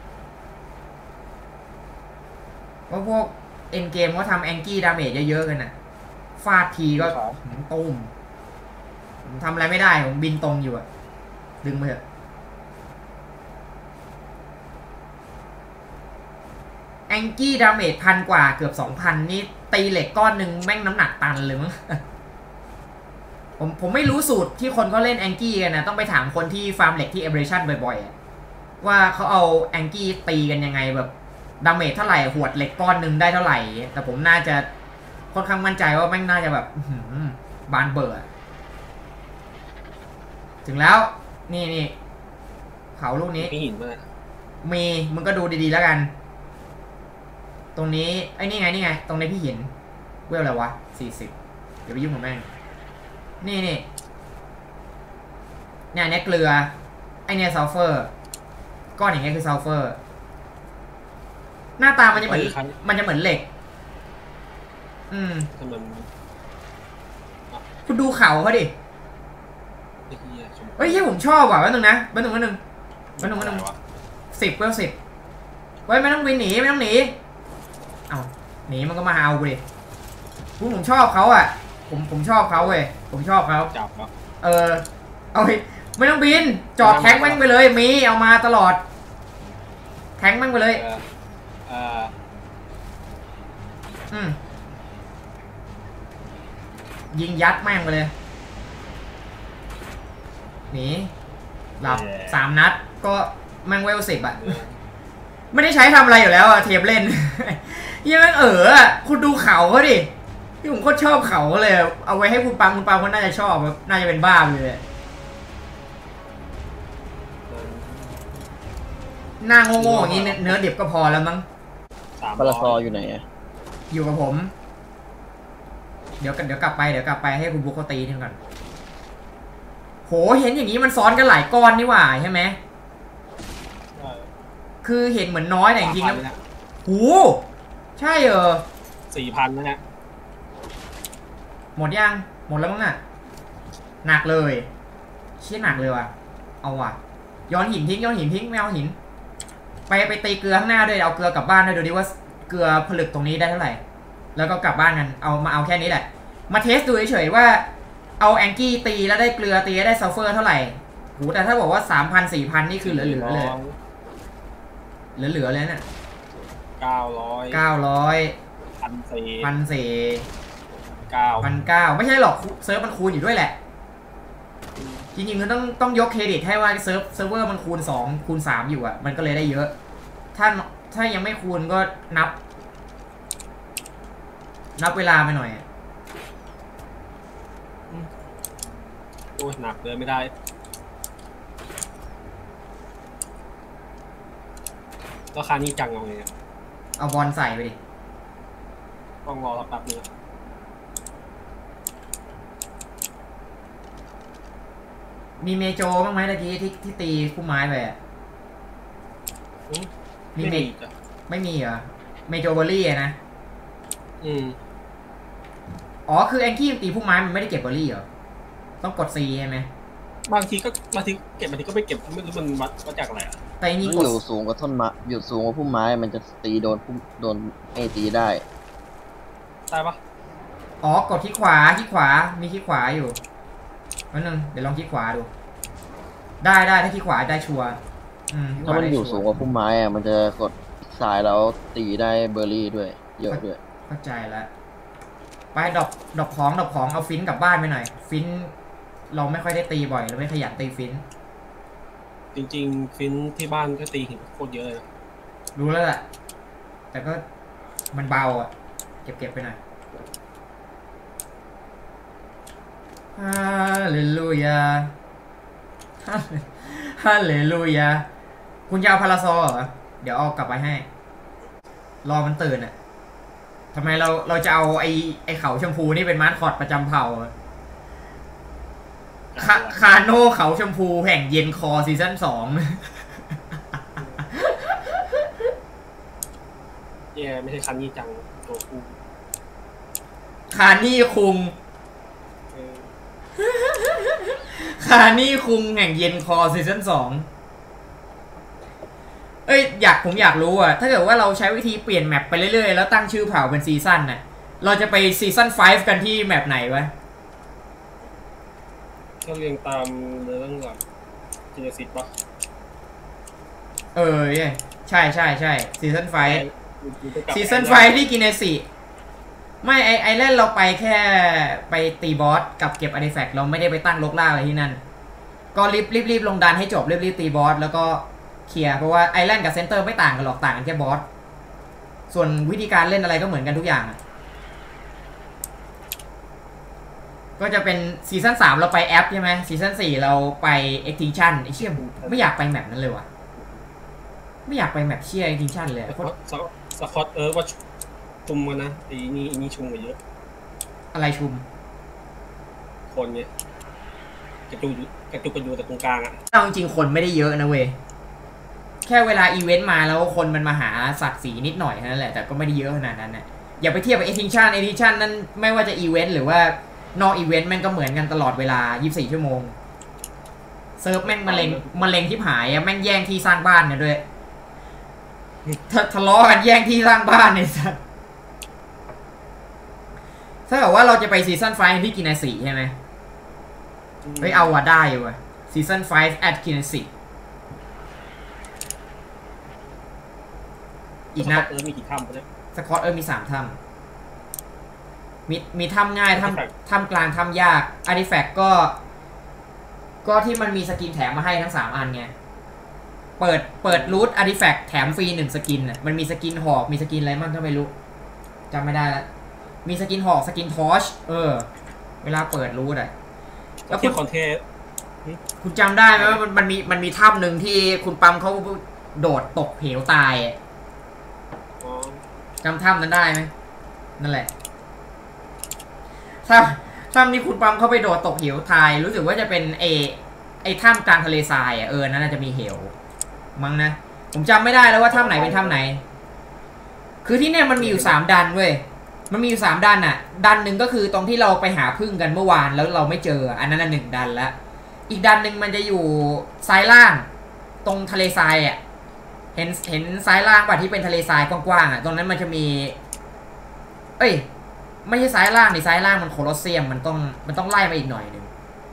เพราะพวกเอ็นเกมก็ทำแองกี้ดาเมจเยอะๆกันน่ะฟาดทีก็ตุ้มผมทำอะไรไม่ได้ผมบินตรงอยู่อะดึงมาเถอะแองกี้ดาเมจพันกว่าเกือบสองพันนี่ตีเหล็กก้อนหนึ่งแม่งน้ำหนักตันเลยมั้ง ผมผมไม่รู้สูตรที่คนก็เล่นแองกี้กันนะต้องไปถามคนที่ฟาร์มเหล็กที่เอเบรชั่นบ่อยๆว่าเขาเอาแองกี้ตีกันยังไงแบบดาเมจเท่าไหร่หวดเหล็กก้อนหนึ่งได้เท่าไหร่แต่ผมน่าจะค่อนข้างมั่นใจว่าแม่งน่าจะแบบบานเบอร์ถึงแล้วนี่นี่เขาลูกนี้มีหินมามีมึงก็ดูดีๆแล้วกันตรงนี้ไอ้นี่ไงนี่ไงตรงนี้พี่หินเวลอะไรวะสี่สิบเดี๋ยวไปยุ่งกับแม่งนี่นี่เนี่ยเนี่ยเกลือไอเนี่ยซัลเฟอร์ก้อนอย่างเงี้ยคือซัลเฟอร์หน้าตามันจะเหมือนมันจะเหมือนเหล็กอืมทำไมคุณดูเขาเขาดิไอ้เหี้ยชมเฮ้ยที่ผมชอบว่ะแป๊บนึงนะแป๊บนึงแป๊บนึงแป๊บนึงแป๊บนึงสิบเวลสิบเฮ้ยไม่ต้องวินหนีไม่ต้องหนีเอ้าหนีมันก็มาเอากูดิผมชอบเขาอ่ะผมผมชอบเขาเว้ยผมชอบเขาจับแล้วเออเอาไปไม่ต้องบินจอดแท็งค์แม่งไปเลยมีเอามาตลอดแท็งค์แม่งไปเลยเออเอออืมยิงยัดแม่งไปเลยหนีหลับสามนัดก็แม่งเวลสิบอะไม่ได้ใช้ทำอะไรอยู่แล้วอะเทปเล่น ยังแม่งเอออะคุณดูเขาเขาดิที่ผมโคตรชอบเขาเลยเอาไว้ให้คุณปังคุณปังคนน่าจะชอบน่าจะเป็นบ้าเลยหน้าโง่ๆอย่างนี้เนื้อดิบก็พอแล้วมั้งสามปลาซออยู่ไหนอะอยู่กับผม เดี๋ยวเดี๋ยวกลับไปเดี๋ยวกลับไปให้คุณบุ๊กเขาตีทีก่อนโหเห็นอย่างนี้มันซ้อนกันหลายก้อนนี่หว่าใช่ไหมคือเห็นเหมือนน้อยแต่จริงๆแล้วโหใช่เออสี่พันนะฮะหมดยังหมดแล้วมั้งน่ะหนักเลยเชี่ยหนักเลยว่ะเอาว่ะย้อนหินทิ้งย้อนหินทิ้งไม่เอาหินไปไปตีเกลือข้างหน้าด้วยเอาเกลือกลับบ้านด้วยดูดิว่าเกลือผลึกตรงนี้ได้เท่าไหร่แล้วก็กลับบ้านกันเอามาเอาแค่นี้แหละมาเทสดูเฉยๆว่าเอาแองกี้ตีแล้วได้เกลือตีได้ซัลเฟอร์เท่าไหร่โหแต่ถ้าบอกว่าสามพันสี่พันนี่คือเหลือๆเลยเหลือๆเลยเนี่ยเก้าร้อยเก้าร้อยพันสี่พันสี่เก้าพันเก้าไม่ใช่หรอกเซิร์ฟมันคูณอยู่ด้วยแหละจริงๆมันต้องต้องยกเครดิตให้ว่าเซิร์ฟเซิร์ฟเวอร์มันคูณสองคูณสามอยู่อ่ะมันก็เลยได้เยอะถ้าถ้ายังไม่คูณก็นับ นับเวลาไปหน่อยโอ้ยหนักเลยไม่ได้ราคานี้จังเอาไงเอาบอลใส่ไปดิต้องรอแป๊บนึงมีเมโจบ้างไหมตะกี้ที่ที่ตีคู่ไม้ไปอ่ะมีเมไม่มีเหรอเมโจเบอร์รี่อะนะอืมอ๋อคือแองกี้ตีผู้ไม้มันไม่ได้เก็บเบอร์รี่เหรอต้องกด C ใช่ไหมบางทีก็บางทีเก็บบางทีก็ไม่เก็บไม่รู้มันวัดวัดจากอะไรอ่ะแต่อันนี้อยู่สูงกว่าต้นไม้อยู่สูงกว่าพุ่มไม้มันจะตีโดนพุ่มโดนเอตีได้ได้ปะอ๋อกดที่ขวาที่ขวามีที่ขวาอยู่นั่นนึงเดี๋ยวลองที่ขวาดูได้ได้ถ้าที่ขวาได้ชัวร์ถ้ามันอยู่สูงกว่าพุ่มไม้อะมันจะกดสายแล้วตีได้เบอร์รี่ด้วยเยอะด้วยเข้าใจแล้วไปดอกดอกของดอกของเอาฟินกลับบ้านไปหน่อยฟินเราไม่ค่อยได้ตีบ่อยเราไม่ขยันตีฟินจริงๆฟินที่บ้านก็ตีหินโคตรเยอะเลยรู้แล้วแหละแต่ก็มันเบาอ่ะเก็บเก็บไปหน่อยฮาเลลูยาฮาเลลูยาคุณจะเอาพาราซอเหรอเดี๋ยวเอากลับไปให้รอมันตื่นอ่ะทำไมเราเราจะเอาไอ้ไอ้เขาชมพูนี่เป็นมาสคอตประจำเผ่าคาคาโน่เขาชมพูแห่งเย็นคอซีซั่นสองเย่ไม่ใช่คันนี้จังตัวกูคานี่คุงคานี่คุงแห่งเย็นคอซีซั่นสองเอ้ยอยากผมอยากรู้อ่ะถ้าเกิดว่าเราใช้วิธีเปลี่ยนแมปไปเรื่อยๆแล้วตั้งชื่อเผ่าเป็นซีซั่นน่ะเราจะไปซีซั่นห้ากันที่แมปไหนวะก็เรียงตามเรื่องหลักจีเนซิสปะเออใช่ใช่ใช่ซีซั่นห้าซีซั่นห้าที่กินเนสิไม่ไอไอแลนด์เราไปแค่ไปตีบอสกับเก็บอาร์ติแฟกต์เราไม่ได้ไปตั้งลกล่าอะไรที่นั่นก็รีบรีบรีบลงดันให้จบรีบรีบตีบอสแล้วก็เคลียร์เพราะว่าไอแลนด์กับเซนเตอร์ไม่ต่างกันหรอกต่างกันแค่บอสส่วนวิธีการเล่นอะไรก็เหมือนกันทุกอย่างก็จะเป็นซีซั่นสามเราไปแอปใช่ไหมซีซั่นสี่เราไป Extinction ไอเชี่ยไม่อยากไปแมปนั้นเลยว่ะไม่อยากไปแมปเชี่ย Extinction เลยสกอตเออว่าชุมกันนะไอ้นี่ไอ้นี่ชุมกันเยอะอะไรชุมคนเนี่ยกระจุกกระจุกกระยูแต่ตรงกลางอ่ะเอาจริงคนไม่ได้เยอะนะเว้ยแค่เวลาอีเวนต์มาแล้วคนมันมาหาสัตว์สีนิดหน่อยนั่นแหละแต่ก็ไม่ได้เยอะขนาดนั้นนะอย่าไปเทียบกับ Extinction Extinction นั้นไม่ว่าจะอีเวนต์หรือว่านอกอีเวนต์แม่งก็เหมือนกันตลอดเวลายี่สิบสี่ชั่วโมงเซิร์ฟแม่งมะเร็งมะเร็งที่หายอะแม่งแย่งที่สร้างบ้านเนี่ยด้วยทะเลาะกันแย่งที่สร้างบ้านเนี่ยสัสถ้าเกิดว่าเราจะไปซีซั่นไฟที่กินนาสีใช่ไหมเฮ้ยเอาว่ะได้ว่ะซีซั่นไฟแอดกินนาสีอีกนะเออมีกี่ถ้ำเนี่ยสกอตเออมีสามถ้ำมีมีถ้ำง่ายถ้ำถ้ำกลางถ้ำยากอาร์ติแฟกต์ก็ก็ที่มันมีสกินแถมมาให้ทั้งสามอันไงเปิดเปิดรูทอาร์ติแฟกต์แถมฟรีหนึ่งสกินอ่ะมันมีสกินหอกมีสกินอะไรบ้างก็ไม่รู้จำไม่ได้แล้วมีสกินหอกสกินทอชเออเวลาเปิดรูทอ่ะแล้วคุณคอนเทนต์คุณจำได้ไหมว่ามันมันมีมันมีถ้ำหนึ่งที่คุณปั๊มเขาโดดตกเหวตายจำถ้ำนั้นได้ไหมนั่นแหละถ้าถ้ำนี้คุณปั๊มเขาไปโดดตกเหวตายรู้สึกว่าจะเป็นเอไอถ้ำกลางทะเลทรายอ่ะเออนั่นน่าจะมีเหวมั้งนะผมจำไม่ได้แล้วว่าถ้ำไหนเป็นถ้ำไหนคือที่เนี่ยมันมีอยู่สามดันเว้ยมันมีอยู่สามดันอ่ะดันหนึ่งก็คือตรงที่เราไปหาพึ่งกันเมื่อวานแล้วเราไม่เจออันนั้นหนึ่งดันแล้วอีกดันหนึ่งมันจะอยู่ซ้ายล่างตรงทะเลทรายอ่ะเห็นเห็นซ้ายล่างป่ะที่เป็นทะเลทรายกว้างๆอ่ะตรงนั้นมันจะมีเอ้ยไม่ใช่ซ้ายล่างนี่ซ้ายล่างมันโคลอสเซียมมันต้องมันต้องไล่มาอีกหน่อยหนึ่ง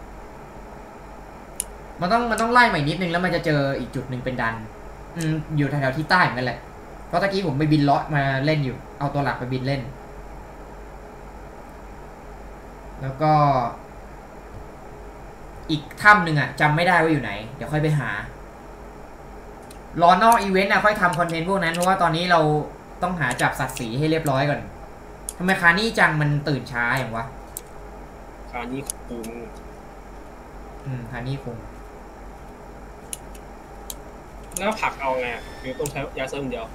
มันต้องมันต้องไล่มาอีกนิดนึงแล้วมันจะเจออีกจุดหนึ่งเป็นดันอืมอยู่แถวๆที่ใต้เหมือนกันแหละเพราะตะกี้ผมไปบินเลาะมาเล่นอยู่เอาตัวหลักไปบินเล่นแล้วก็อีกถ้ำหนึ่งอะจำไม่ได้ว่าอยู่ไหนเดี๋ยวค่อยไปหารอนอกอีเวนต์อะค่อยทำคอนเทนต์พวกนั้นเพราะว่าตอนนี้เราต้องหาจับสัตว์สีให้เรียบร้อยก่อนทำไมคานี่จังมันตื่นช้าอย่างวะคานี่คุงอืมคานี่คงแล้วผักเอาไงคือต้องใช้ยาเสริมเดียว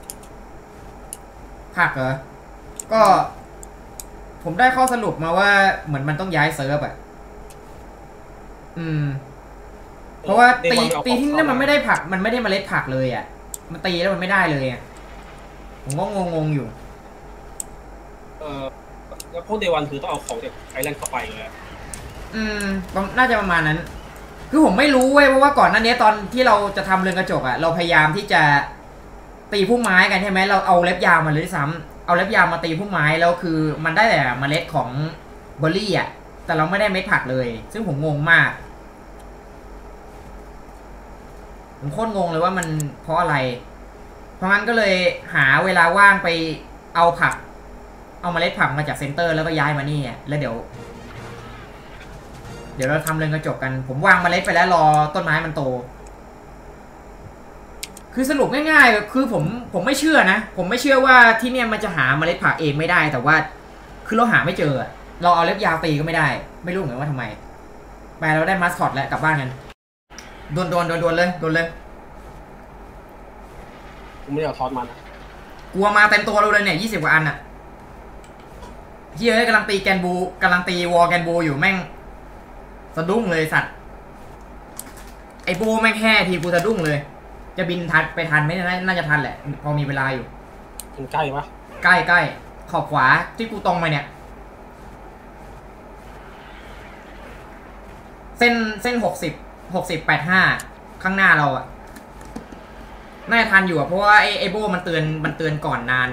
ผักเหรอก็ผมได้ข้อสรุปมาว่าเหมือนมันต้องย้ายเซิร์ฟอะอืมเพราะว่าตีตีที่นั่นมันไม่ได้ผักมันไม่ได้เมล็ดผักเลยอะมันตีแล้วมันไม่ได้เลยอะผมก็งงๆอยู่เออแล้วพวกเดวันคือต้องเอาของจากไอแลนด์เข้าไปเลยอืมน่าจะประมาณนั้น คือผมไม่รู้เว้ยเพราะว่าก่อนหน้านี้ตอนที่เราจะทำเรือนกระจกอะเราพยายามที่จะตีพุ่มไม้กันใช่ไหมเราเอาเล็บยาวมาเลยซ้ำเอาเล็บยาวมาตีพุ่มไม้แล้วคือมันได้แต่เมล็ดของเบอร์รี่อะแต่เราไม่ได้เม็ดผักเลย ซึ่งผมงงมากผมโคตรงงเลยว่ามันเพราะอะไรเพราะงั้นก็เลยหาเวลาว่างไปเอาผักเอาเมล็ดผักมาจากเซ็นเตอร์แล้วก็ย้ายมานี่แล้วเดี๋ยวเดี๋ยวเราทำเรือนกระจกกันผมวางเมล็ดไปแล้วรอต้นไม้มันโตคือสรุปง่ายๆคือผมผมไม่เชื่อนะผมไม่เชื่อว่าที่เนี่ยมันจะหาเมล็ดผักเองไม่ได้แต่ว่าคือเราหาไม่เจอเราเอาเล็บยาวตีก็ไม่ได้ไม่รู้เหมือนกันว่าทำไมไปเราได้มาสคอตแล้วกลับบ้านกันโดนโดนโดนโดนเลยโดนเลยผมไม่ได้เอาทอดมันกลัวมาเต็มตัวเราเลยเนี่ยยี่สิบกว่าอันอะเฮ้ยกำลังตีแกนบูกำลังตีวอลแกนบูอยู่แม่งสะดุ้งเลยสัตว์ไอ้บูแม่งแค่ทีกูสะดุ้งเลยจะบินทันไปทันไหมน่าจะทันแหละพอมีเวลาอยู่มันใกล้ปะใกล้ใกล้ขอบขวาที่กูตรงไปเนี่ยเส้นเส้นหกสิบหกสิบแปดห้าข้างหน้าเราอะน่าจะทันอยู่อะเพราะว่าไอ้ไอ้โบมันเตือนมันเตือนก่อนนาน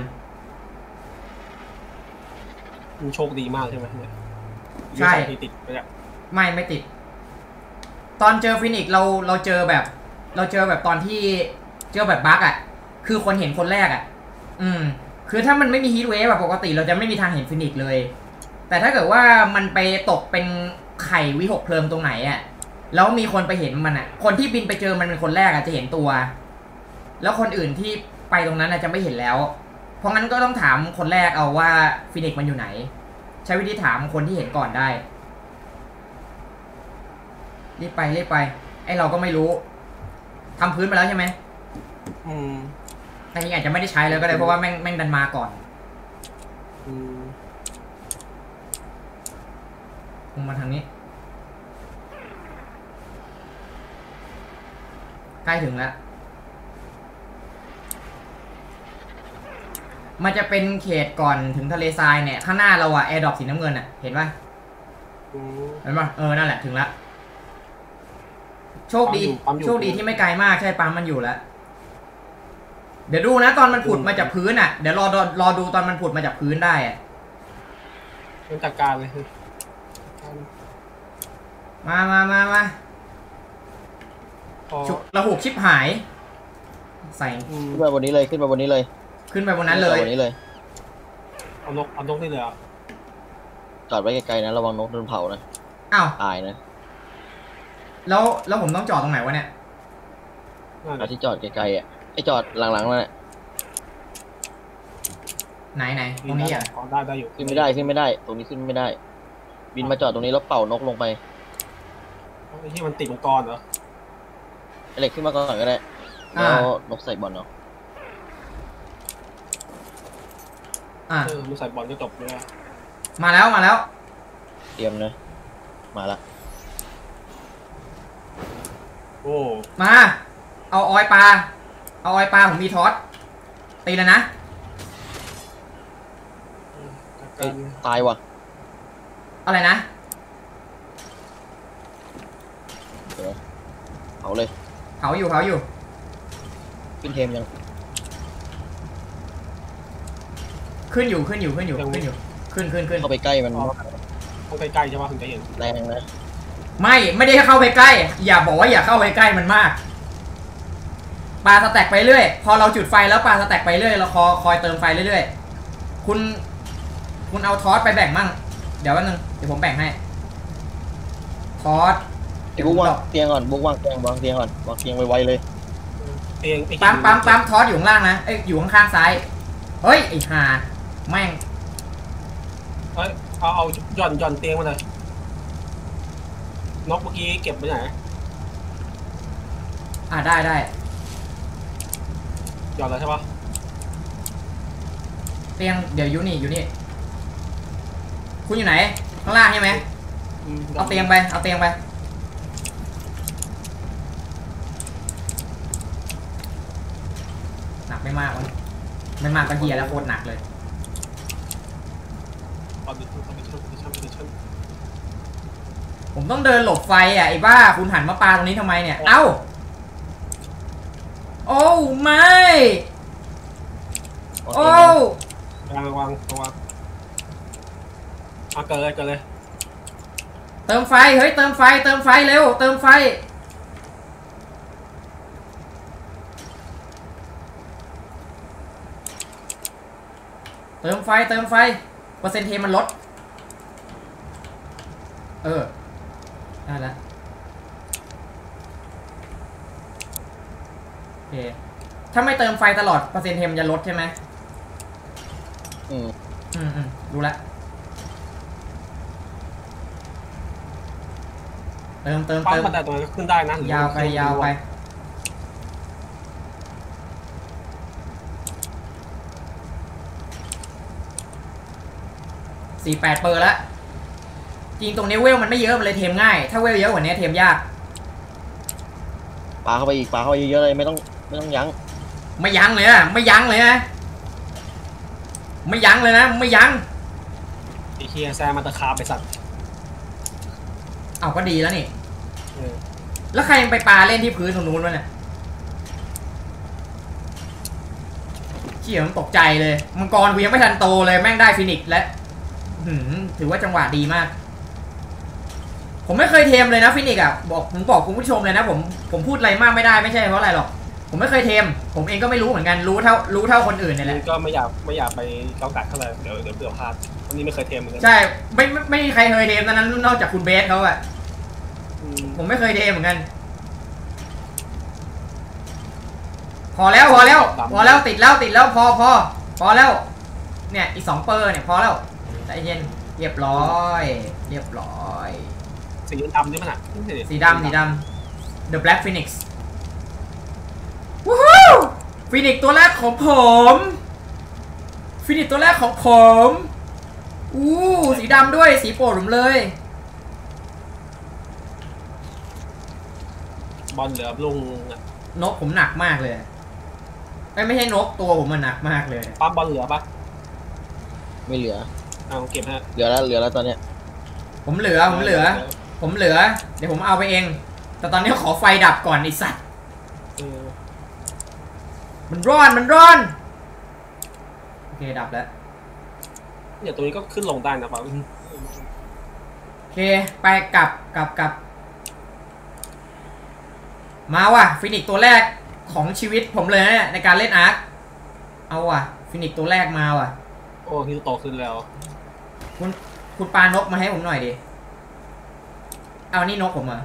มันโชคดีมากใช่ไหมเนี่ยใช่ติดไปแล้วไม่ไม่ติด ตอนเจอฟินิกซ์เราเราเจอแบบ เราเจอแบบตอนที่เจอแบบบั๊กอะคือคนเห็นคนแรกอะอืมคือถ้ามันไม่มีฮีทเวฟแบบปกติเราจะไม่มีทางเห็นฟินิกซ์เลย แต่ถ้าเกิดว่ามันไปตกเป็นไข่วิหกเพลิงตรงไหนอะแล้วมีคนไปเห็นมันอะคนที่บินไปเจอมันเป็นคนแรกอะจะเห็นตัว แล้วคนอื่นที่ไปตรงนั้นจะไม่เห็นแล้ว เพราะงั้นก็ต้องถามคนแรกเอาว่าฟินิกซ์มันอยู่ไหน ใช้วิธีถามคนที่เห็นก่อนได้รีบไปรีบไปไอเราก็ไม่รู้ทำพื้นมาแล้วใช่ไหมอืมอันนี้อาจจะไม่ได้ใช้แล้วก็ได้เพราะว่าแม่งแม่งดันมาก่อนอืมลงมาทางนี้ใกล้ถึงแล้วมันจะเป็นเขตก่อนถึงทะเลทรายเนี่ยข้างหน้าเราอะแอร์ดรอปสีน้ำเงินอะเห็นปะอืมเห็นปะเออนั่นแหละถึงแล้วโชคดีโชคดีที่ไม่ไกลมากใช่ปั๊มมันอยู่แล้วเดี๋ยวดูนะตอนมันผุดมาจากพื้นอะเดี๋ยวรอรอรอดูตอนมันผุดมาจากพื้นได้อะมันจัดการเลยมามามามาพอฉุกระหุกชิบหายใส่อืมขึ้นมาบนนี้เลยขึ้นมาบนนี้เลยขึ้นไปบนนั้นเลยขึ้มาบนนี้เลยเอานกเอานกนี่เลยเหรอ่ะจอดไว้ไกลๆนะระวังนกโดนเผานะอ้าวตายนะแล้วแล้วผมต้องจอดตรงไหนวะเนี่ยนั่นเอาที่จอดไกลๆอ่ะไอจอดหลังๆนั่นแหละไหนไหนตรงนี้อ่ะอ๋อได้ได้อยู่ขึ้นไม่ได้ขึ้นไม่ได้ ตรงนี้ขึ้นไม่ได้ บินมาจอดตรงนี้แล้วเป่านกลงไปไอ้ที่มันติดมังกรเหรอไอเหล็กขึ้นมาก่อนก็ได้แล้วนกใส่บอลเนาะอ่ะเออมันใส่บอลก็จบเลยมาแล้วมาแล้วเตรียมนะมาละโอ้มา เอาออยปลาเอาออยปลาผมมีทอสตีแล้วนะเอ้ยตายว่ะอะไรนะเดี๋ยวเผาเลยเผาอยู่เผาอยู่ขึ้นเทมยังขึ้นอยู่ขึ้นอยู่ขึ้นอยู่ขึ้นอยู่ขึ้นขึ้นขึ้นเข้าไปใกล้มันต้องใกล้ๆใช่ป่ะถึงจะเห็นแรงนะไม่ไม่ได้เข้าไปใกล้ อย่าบอกว่าอย่าเข้าไปใกล้มันมากปลาสแต็กไปเรื่อยพอเราจุดไฟแล้วปลาสแต็กไปเรื่อยเราคอคอยเติมไฟเรื่อยๆคุณคุณเอาทอสไปแบ่งมั่งเดี๋ยววันนึงเดี๋ยวผมแบ่งให้ทอสไอ้บุ๊กวางเตียงก่อนบุ๊กวางเตียงวางเตียงก่อนวางเตียงไวๆเลยเตียงไอ้ปั๊มปั๊มปั๊มทอสอยู่ข้างล่างนะเอ้ยอยู่ข้างๆซ้ายเฮ้ยไอ้ห่าแม่งเอ้ยเอาเอาหย่อนหย่อนเตียงมาเลยนกเมื่อกี้เก็บไปไหนอ่าได้ได้หย่อนแล้วใช่ปะเตียงเดี๋ยวอยู่นี่อยู่นี่คุณอยู่ไหนข้างล่างใช่ไหมเอาเตียงไปเอาเตียงไปหนักไม่มากวะไม่มากก็เฮียแล้วโคตรหนักเลยคอมพิวเตอร์คอมพิวเตอร์คอมพิวเตอร์คอมพิวเตอร์ผมต้องเดินหลบไฟอ่ะไอ้บ้าคุณหันมาปาตรงนี้ทำไมเนี่ยเอ้าโอ้ไม่โอ้วางวางวางเอาเกิดเลยเกิดเลยเติมไฟเฮ้ยเติมไฟเติมไฟเร็วเติมไฟเติมไฟเติมไฟเปอร์เซ็นต์เทมันลดเออได้แล้วโอเคถ้าไม่เติมไฟตลอดเปอร์เซ็นต์เทมจะลดใช่ไหมอืมอืมอืมรู้ละเติมเติมปั๊มเติมบันไดตรงนั้นก็ขึ้นได้นะหรือยาวไปยาวไปสี่แปดเปอร์แล้วจริงตรงนี้เวลมันไม่เยอะมันเลยเทมง่ายถ้าเวลเยอะกว่านี้เทมยากปาเข้าไปอีกปาเข้าไปเยอะๆเลยไม่ต้องไม่ต้องยั้งไม่ยั้งเลยนะไม่ยั้งเลยนะไม่ยั้งเลยนะไม่ยั้งไอ้เฮียแซมมาตะคาไปสัตว์เอาก็ดีแล้วนี่เออแล้วใครยังไปปาเล่นที่พื้นตรงนู้นวะเนี่ยเขี่ยมันตกใจเลยมังกรกูยังไม่ทันโตเลยแม่งได้ฟินิกซ์แล้วหืมถือว่าจังหวะดีมากผมไม่เคยเทมเลยนะฟินิกซ์อ่ะบอกผมบอกคุณผู้ชมเลยนะผมผมพูดอะไรมากไม่ได้ไม่ใช่เพราะอะไรหรอกผมไม่เคยเทมผมเองก็ไม่รู้เหมือนกันรู้เท่ารู้เท่าคนอื่นนี่แหละก็ไม่อยากไม่อยากไปเกากัดเท่าไหร่เดี๋ยวเดี๋ยวเผื่อพลาดวันนี้ไม่เคยเทมเหมือนกันใช่ไม่ไม่ไม่มีใครเคยเทมตอนนั้นนอกจากคุณเบสเขาอะอืมผมไม่เคยเทมเหมือนกันพอแล้วพอแล้วพอแล้วติดแล้วติดแล้วพอพอพอแล้วเนี่ยอีกสองเปอร์เนี่ยพอแล้วใจเย็นเรียบร้อยเรียบร้อยสีดำนี่มันอ่ะสีดำสีดำ The Black Phoenix วู้ฮู้ฟินิกตัวแรกของผมฟินิกตัวแรกของผมอู้สีดำด้วยสีโปรดผมเลยบอลเหลือลุงนกผมหนักมากเลยไม่ไม่ใช่นกตัวผมมันหนักมากเลยปั๊มบอลเหลือปะไม่เหลือเอาเก็บฮะเหลือแล้วเหลือแล้วตอนเนี้ยผมเหลือผมเหลือ ผมเหลือเดี๋ยวผมเอาไปเอง แต่ตอนนี้ขอไฟดับก่อนไอสัตว์เออมันร้อนมันร้อนโอเคดับแล้วเนี่ยตรงนี้ก็ขึ้นลงได้นะปั๊มโอเคไปกลับกลับกลับมาว่ะฟินิกตัวแรกของชีวิตผมเลยนะในการเล่นอาร์คเอาว่ะฟินิกตัวแรกมาว่ะโอ้ฮิวโตขึ้นแล้วคุณคุณปานกมาให้ผมหน่อยดิเอานี่นกผมเหรอ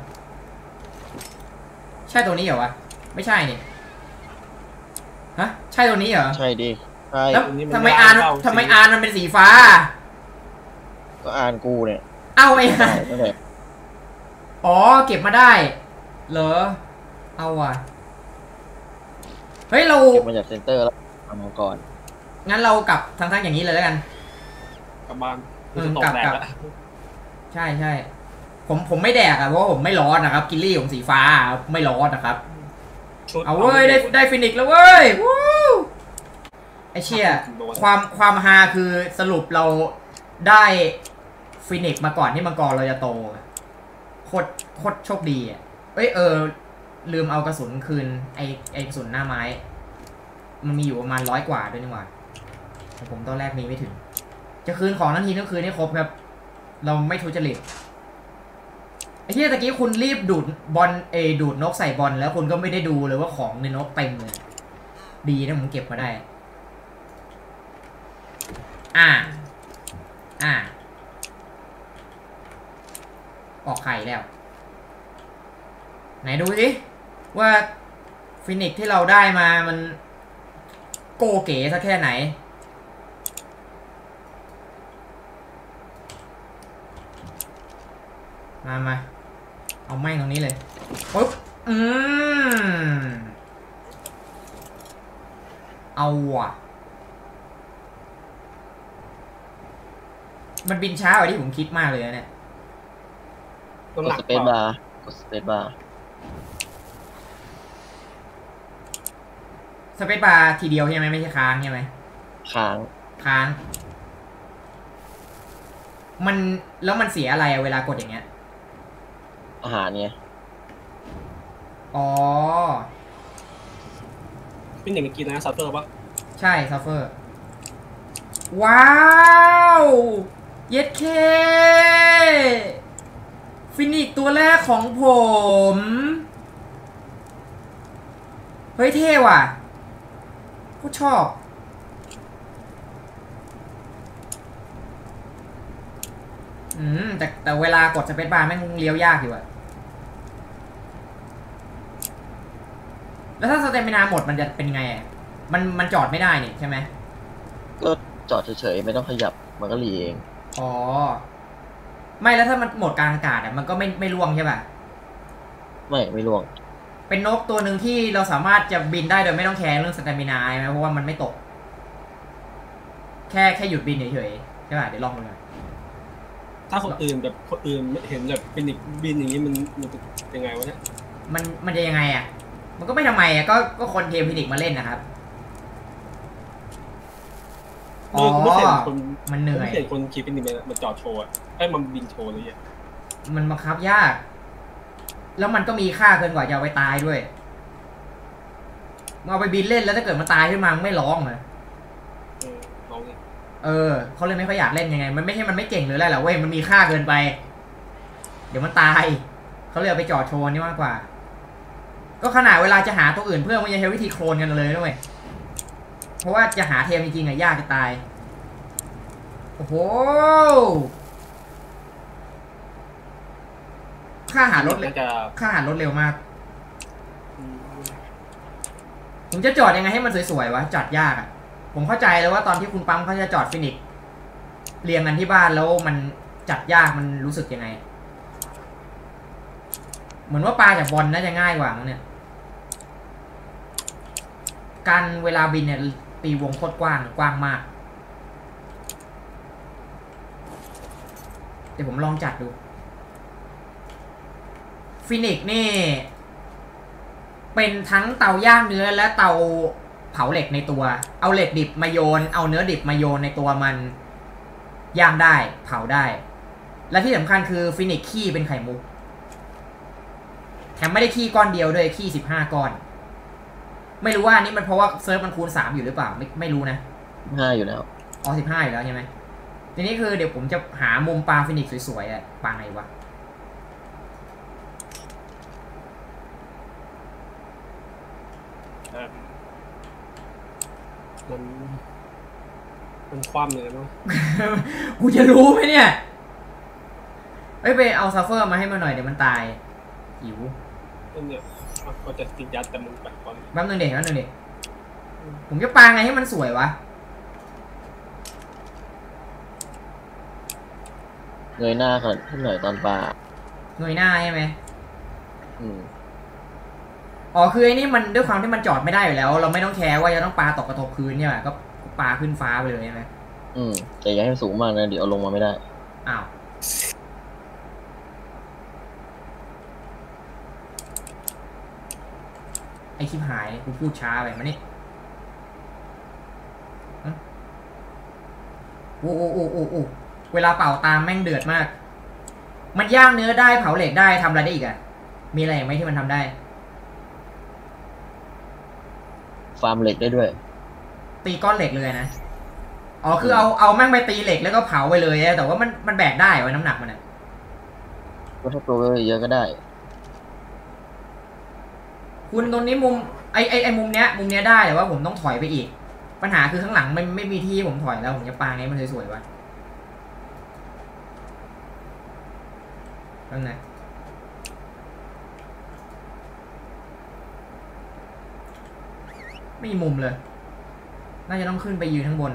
ใช่ตัวนี้เหรอวะไม่ใช่นี่ฮะใช่ตัวนี้เหรอใช่ดิใช่แล้วทำไมอ่านทำไมอ่านมันเป็นสีฟ้าก็อ่านกูเนี่ยเอาไอ้ใช่นั่นแหละอ๋อเก็บมาได้เหรอเอาว่ะเฮ้ยเราเก็บมาจากเซ็นเตอร์แล้วเอามาก่อนงั้นเรากลับทางทางอย่างนี้เลยแล้วกันกลับบ้านเออจะตกกลับแดกลักบแล้วใช่ใช่ผมผมไม่แดกอะเพราะว่าผมไม่ร้อนนะครับกิลลี่ของสีฟ้าไม่ร้อนนะครับชุดเอาเว้ยได้ได้ฟินิกแล้วเว้ยวู้ไอเชี่ยความความฮาคือสรุปเราได้ฟินิกมาก่อนที่มังกรเราจะโตโคตรโคตรโชคดีอ่ะเอ้ยเออลืมเอากระสุนคืนไอไอกระสุนหน้าไม้ มันมีอยู่ประมาณร้อยกว่าด้วยนี่หว่าแต่ผมตอนแรกมีไม่ถึง จะคืนของนั้นทีต้องคืนให้ครบครับ เราไม่ทุจริตไอ้ที่ตะกี้คุณรีบดูดบอลเอดูดนกใส่บอลแล้วคุณก็ไม่ได้ดูเลยว่าของในนกเต็มเลยดีนะผมเก็บมาได้อ่าอ่าออกไข่แล้วไหนดูสิว่าฟินิกที่เราได้มามันโกเก๋สักแค่ไหนมามาเอาแม่งตรงนี้เลยปุ๊บอืมเอาว่ะมันบินช้ากว่าที่ผมคิดมากเลยนะเนี่ยต้นกหดนักสเปซบาร์กดสเปซบาร์สเปซบาร์ทีเดียวใช่ไหมไม่ใช่ค้างใช่ไหมค้างค้างมันแล้วมันเสียอะไรอะเวลากดอย่างเงี้ยอาหารเนี่ยอ๋อเป็นอย่างเมื่อกี้นะซัฟเฟอร์ปะใช่ซัฟเฟอร์ ว้าวเย็ดเคฟินิกตัวแรกของผม เฮ้ยเท่ว่ะกูชอบ อืมแต่แต่เวลากดสเปซบาร์แม่งเลี้ยวยากอยู่อะแล้วถ้าสเตมินาหมดมันจะเป็นไงอะมันมันจอดไม่ได้นี่ใช่ไหมก็จอดเฉยๆไม่ต้องขยับมันก็หลีเองอ๋อ ไม่แล้วถ้ามันหมดกลางอากาศอะมันก็ไม่ไม่ร่วงใช่ป่ะไม่ไม่ล่วงเป็นนกตัวหนึ่งที่เราสามารถจะบินได้โดยไม่ต้องแคร์เรื่องสเตมินาใช่ไหมเพราะว่ามันไม่ตก แค่แค่หยุดบินเฉยๆใช่ป่ะเดี๋ยวลองดูหน่อยถ้าคนอื่นแบบคนอื่นเห็นแบบเป็นบินอย่างนี้มันมันเป็นไงวะเนี่ยมันมันจะยังไงอ่ะ มันก็ไม่ทำไมอ่ะก็ก็คนเทมฟินิกมาเล่นนะครับ อ๋อไม่เห็นคนมันเหนื่อยไม่เห็นคนขี่เป็นบินมันจอดโชว์อ่ะไอ้มันบินโชว์เลยอ่ะมันบังคับยาก แล้วมันก็มีค่าเกินกว่าจะเอาไปตายด้วยมึงเอาไปบินเล่นแล้วถ้าเกิดมันตายขึ้นมามึงไม่ร้องเหรอเออลองเนี่ยเออเขาเลยไม่ค่อยอยากเล่นยังไง มันไม่ใช่มันไม่เก่งหรืออะไรหรอกเว้ยมันมีค่าเกินไป เดี๋ยวมันตายเขาเลยเอาไปจอดโชว์นี่มากกว่า ก็ขนาดเวลาจะหาตัวอื่นเพื่อนมันยังใช้วิธีโคลนกันเลยด้วยเพราะว่าจะหาเทมจริงๆอะยากจะตายโอ้โหค่าหารถเร็วน่าจะค่าหารถเร็วมากผมจะจอดยังไงให้มันสวยๆวะจอดยากอะผมเข้าใจแล้วว่าตอนที่คุณปั๊มเขาจะจอดฟินิกซ์เรียงกันที่บ้านแล้วมันจัดยากมันรู้สึกยังไง เหมือนว่าปลาจากบอลน่าจะง่ายกว่ามั้งเนี่ยการเวลาบินเนี่ยตีวงโคตรกว้างกว้างมากเดี๋ยวผมลองจัดดูฟินิกซ์นี่เป็นทั้งเตาย่างเนื้อและเตาเผาเหล็กในตัวเอาเหล็กดิบมาโยนเอาเนื้อดิบมาโยนในตัวมันย่างได้เผาได้และที่สำคัญคือฟินิกซ์ขี้เป็นไข่มุกแถมไม่ได้ขี้ก้อนเดียวด้วยขี้สิบห้าก้อนไม่รู้ว่านี่มันเพราะว่าเซิร์ฟมันคูณสามอยู่หรือเปล่าไม่ไม่รู้นะง่ายอยู่แล้วอ๋อสิบห้าอยู่แล้วใช่ไหมทีนี้คือเดี๋ยวผมจะหามุมปลาฟินิกซ์สวยๆอะปลาไหนวะมันมันคว่ำเลยนะกูจะรู้ไหมเนี่ยเอ้ยไปเอาซัฟเฟอร์มาให้มาหน่อยเดี๋ยวมันตายหิวนั่นเนี่ยเขาจะติดยัดแต่มึงแบบก่อนแป๊บนึงเด็กแป๊บนึงเด็กผมจะปลาไงให้มันสวยวะเงยหน้าก่อนขึ้นหน่อยตอนปลาเงยหน้าใช่ไหมอืมอ๋อคือไอ้นี่มันด้วยความที่มันจอดไม่ได้อยู่แล้ว เราไม่ต้องแคร์ว่าจะต้องปลาตกกระทบพื้นใช่ไหมก็ปลาขึ้นฟ้าไปเลยใช่ไหมอืมแต่อย่าให้มันสูงมากนะเดี๋ยวเอาลงมาไม่ได้อ้าวไอชิบหายกูพูดช้าไปมานี่โอ้โอ้โอ้โอ้โอ้เวลาเป่าตามแม่งเดือดมาก มันย่างเนื้อได้เผาเหล็กได้ทำอะไรได้อีกอะมีอะไรอีกไหมที่มันทำได้ฟาร์มเหล็กได้ด้วยตีก้อนเหล็กเลยนะ อ๋อคือเอาเอาแม่งไปตีเหล็กแล้วก็เผาไปเลยอะแต่ว่ามันมันแบกได้ไว้น้ำหนักมันอะก็ถ้าตัวเยอะก็ได้คุณตรงนี้มุมไอไอไอมุมเนี้ยมุมเนี้ยได้แต่ว่าผมต้องถอยไปอีก ปัญหาคือข้างหลังมันไม่มีที่ผมถอยแล้วผมจะปาไงมันสวยๆวะนั่นไงไม่มีมุมเลย น่าจะต้องขึ้นไปยืนข้างบน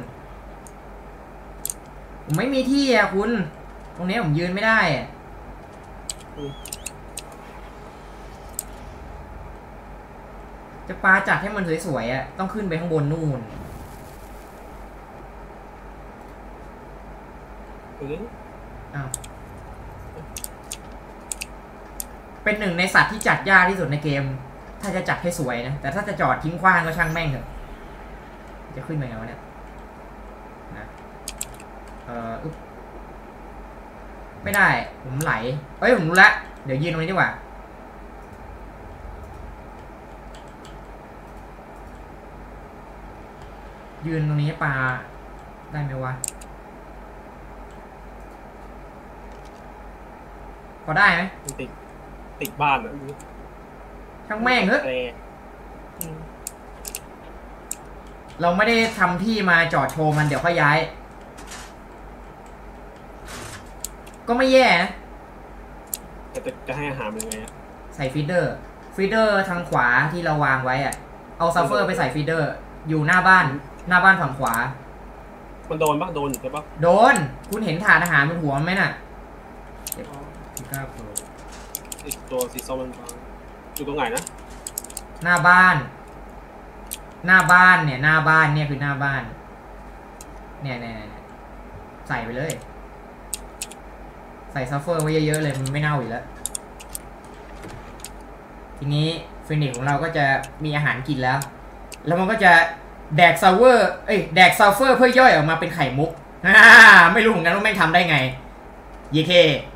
ผมไม่มีที่อะคุณ ตรงนี้ผมยืนไม่ได้อะจะปาจัดให้มันสวยๆอะต้องขึ้นไปข้างบนนู่นเอออ้าวเป็นหนึ่งในสัตว์ที่จัดยากที่สุดในเกม ถ้าจะจัดให้สวยนะ แต่ถ้าจะจอดทิ้งขว้างก็ช่างแม่งเถอะจะขึ้นไปไงวะเนี่ยนะเอออุ๊บไม่ได้ผมไหลเอ้ยผมรู้ละเดี๋ยวยืนตรงนี้ดีกว่ายืนตรงนี้ปลาได้ไหมวะพอได้ไหมติดติดบ้านอ่ะช่างแม่งเถอะแต่เราไม่ได้ทำที่มาจอดโชว์มันเดี๋ยวค่อยย้าย ก็ไม่แย่นะแต่จะจะให้อาหารมันยังไงอ่ะใส่ฟีดเดอร์ฟีดเดอร์ทางขวาที่เราวางไว้อะเอาซัฟเฟอร์ไปใส่ฟีดเดอร์อยู่หน้าบ้านหน้าบ้านฝั่งขวามันโดนปะโดนอยู่ใช่ปะโดนคุณเห็นถาดอาหารบนหัวมันไหมน่ะเดี๋ยวพี่ก้าวโผล่ไอ้ตัวสีส้มมันอยู่ตรงไหนนะหน้าบ้าน หน้าบ้านเนี่ยหน้าบ้านเนี่ยคือหน้าบ้าน เนี่ยเนี่ยเนี่ยใส่ไปเลย ใส่ซัฟเฟอร์ไว้เยอะๆเลยมันไม่เน่าอยู่แล้ว ทีนี้ฟินิกของเราก็จะมีอาหารกินแล้ว แล้วมันก็จะแดกซัฟเฟอร์เอ้ยแดกซัฟเฟอร์เพื่อย่อยออกมาเป็นไข่มุก ไม่รู้เหมือนกันว่าแม่งทำได้ไง เยเค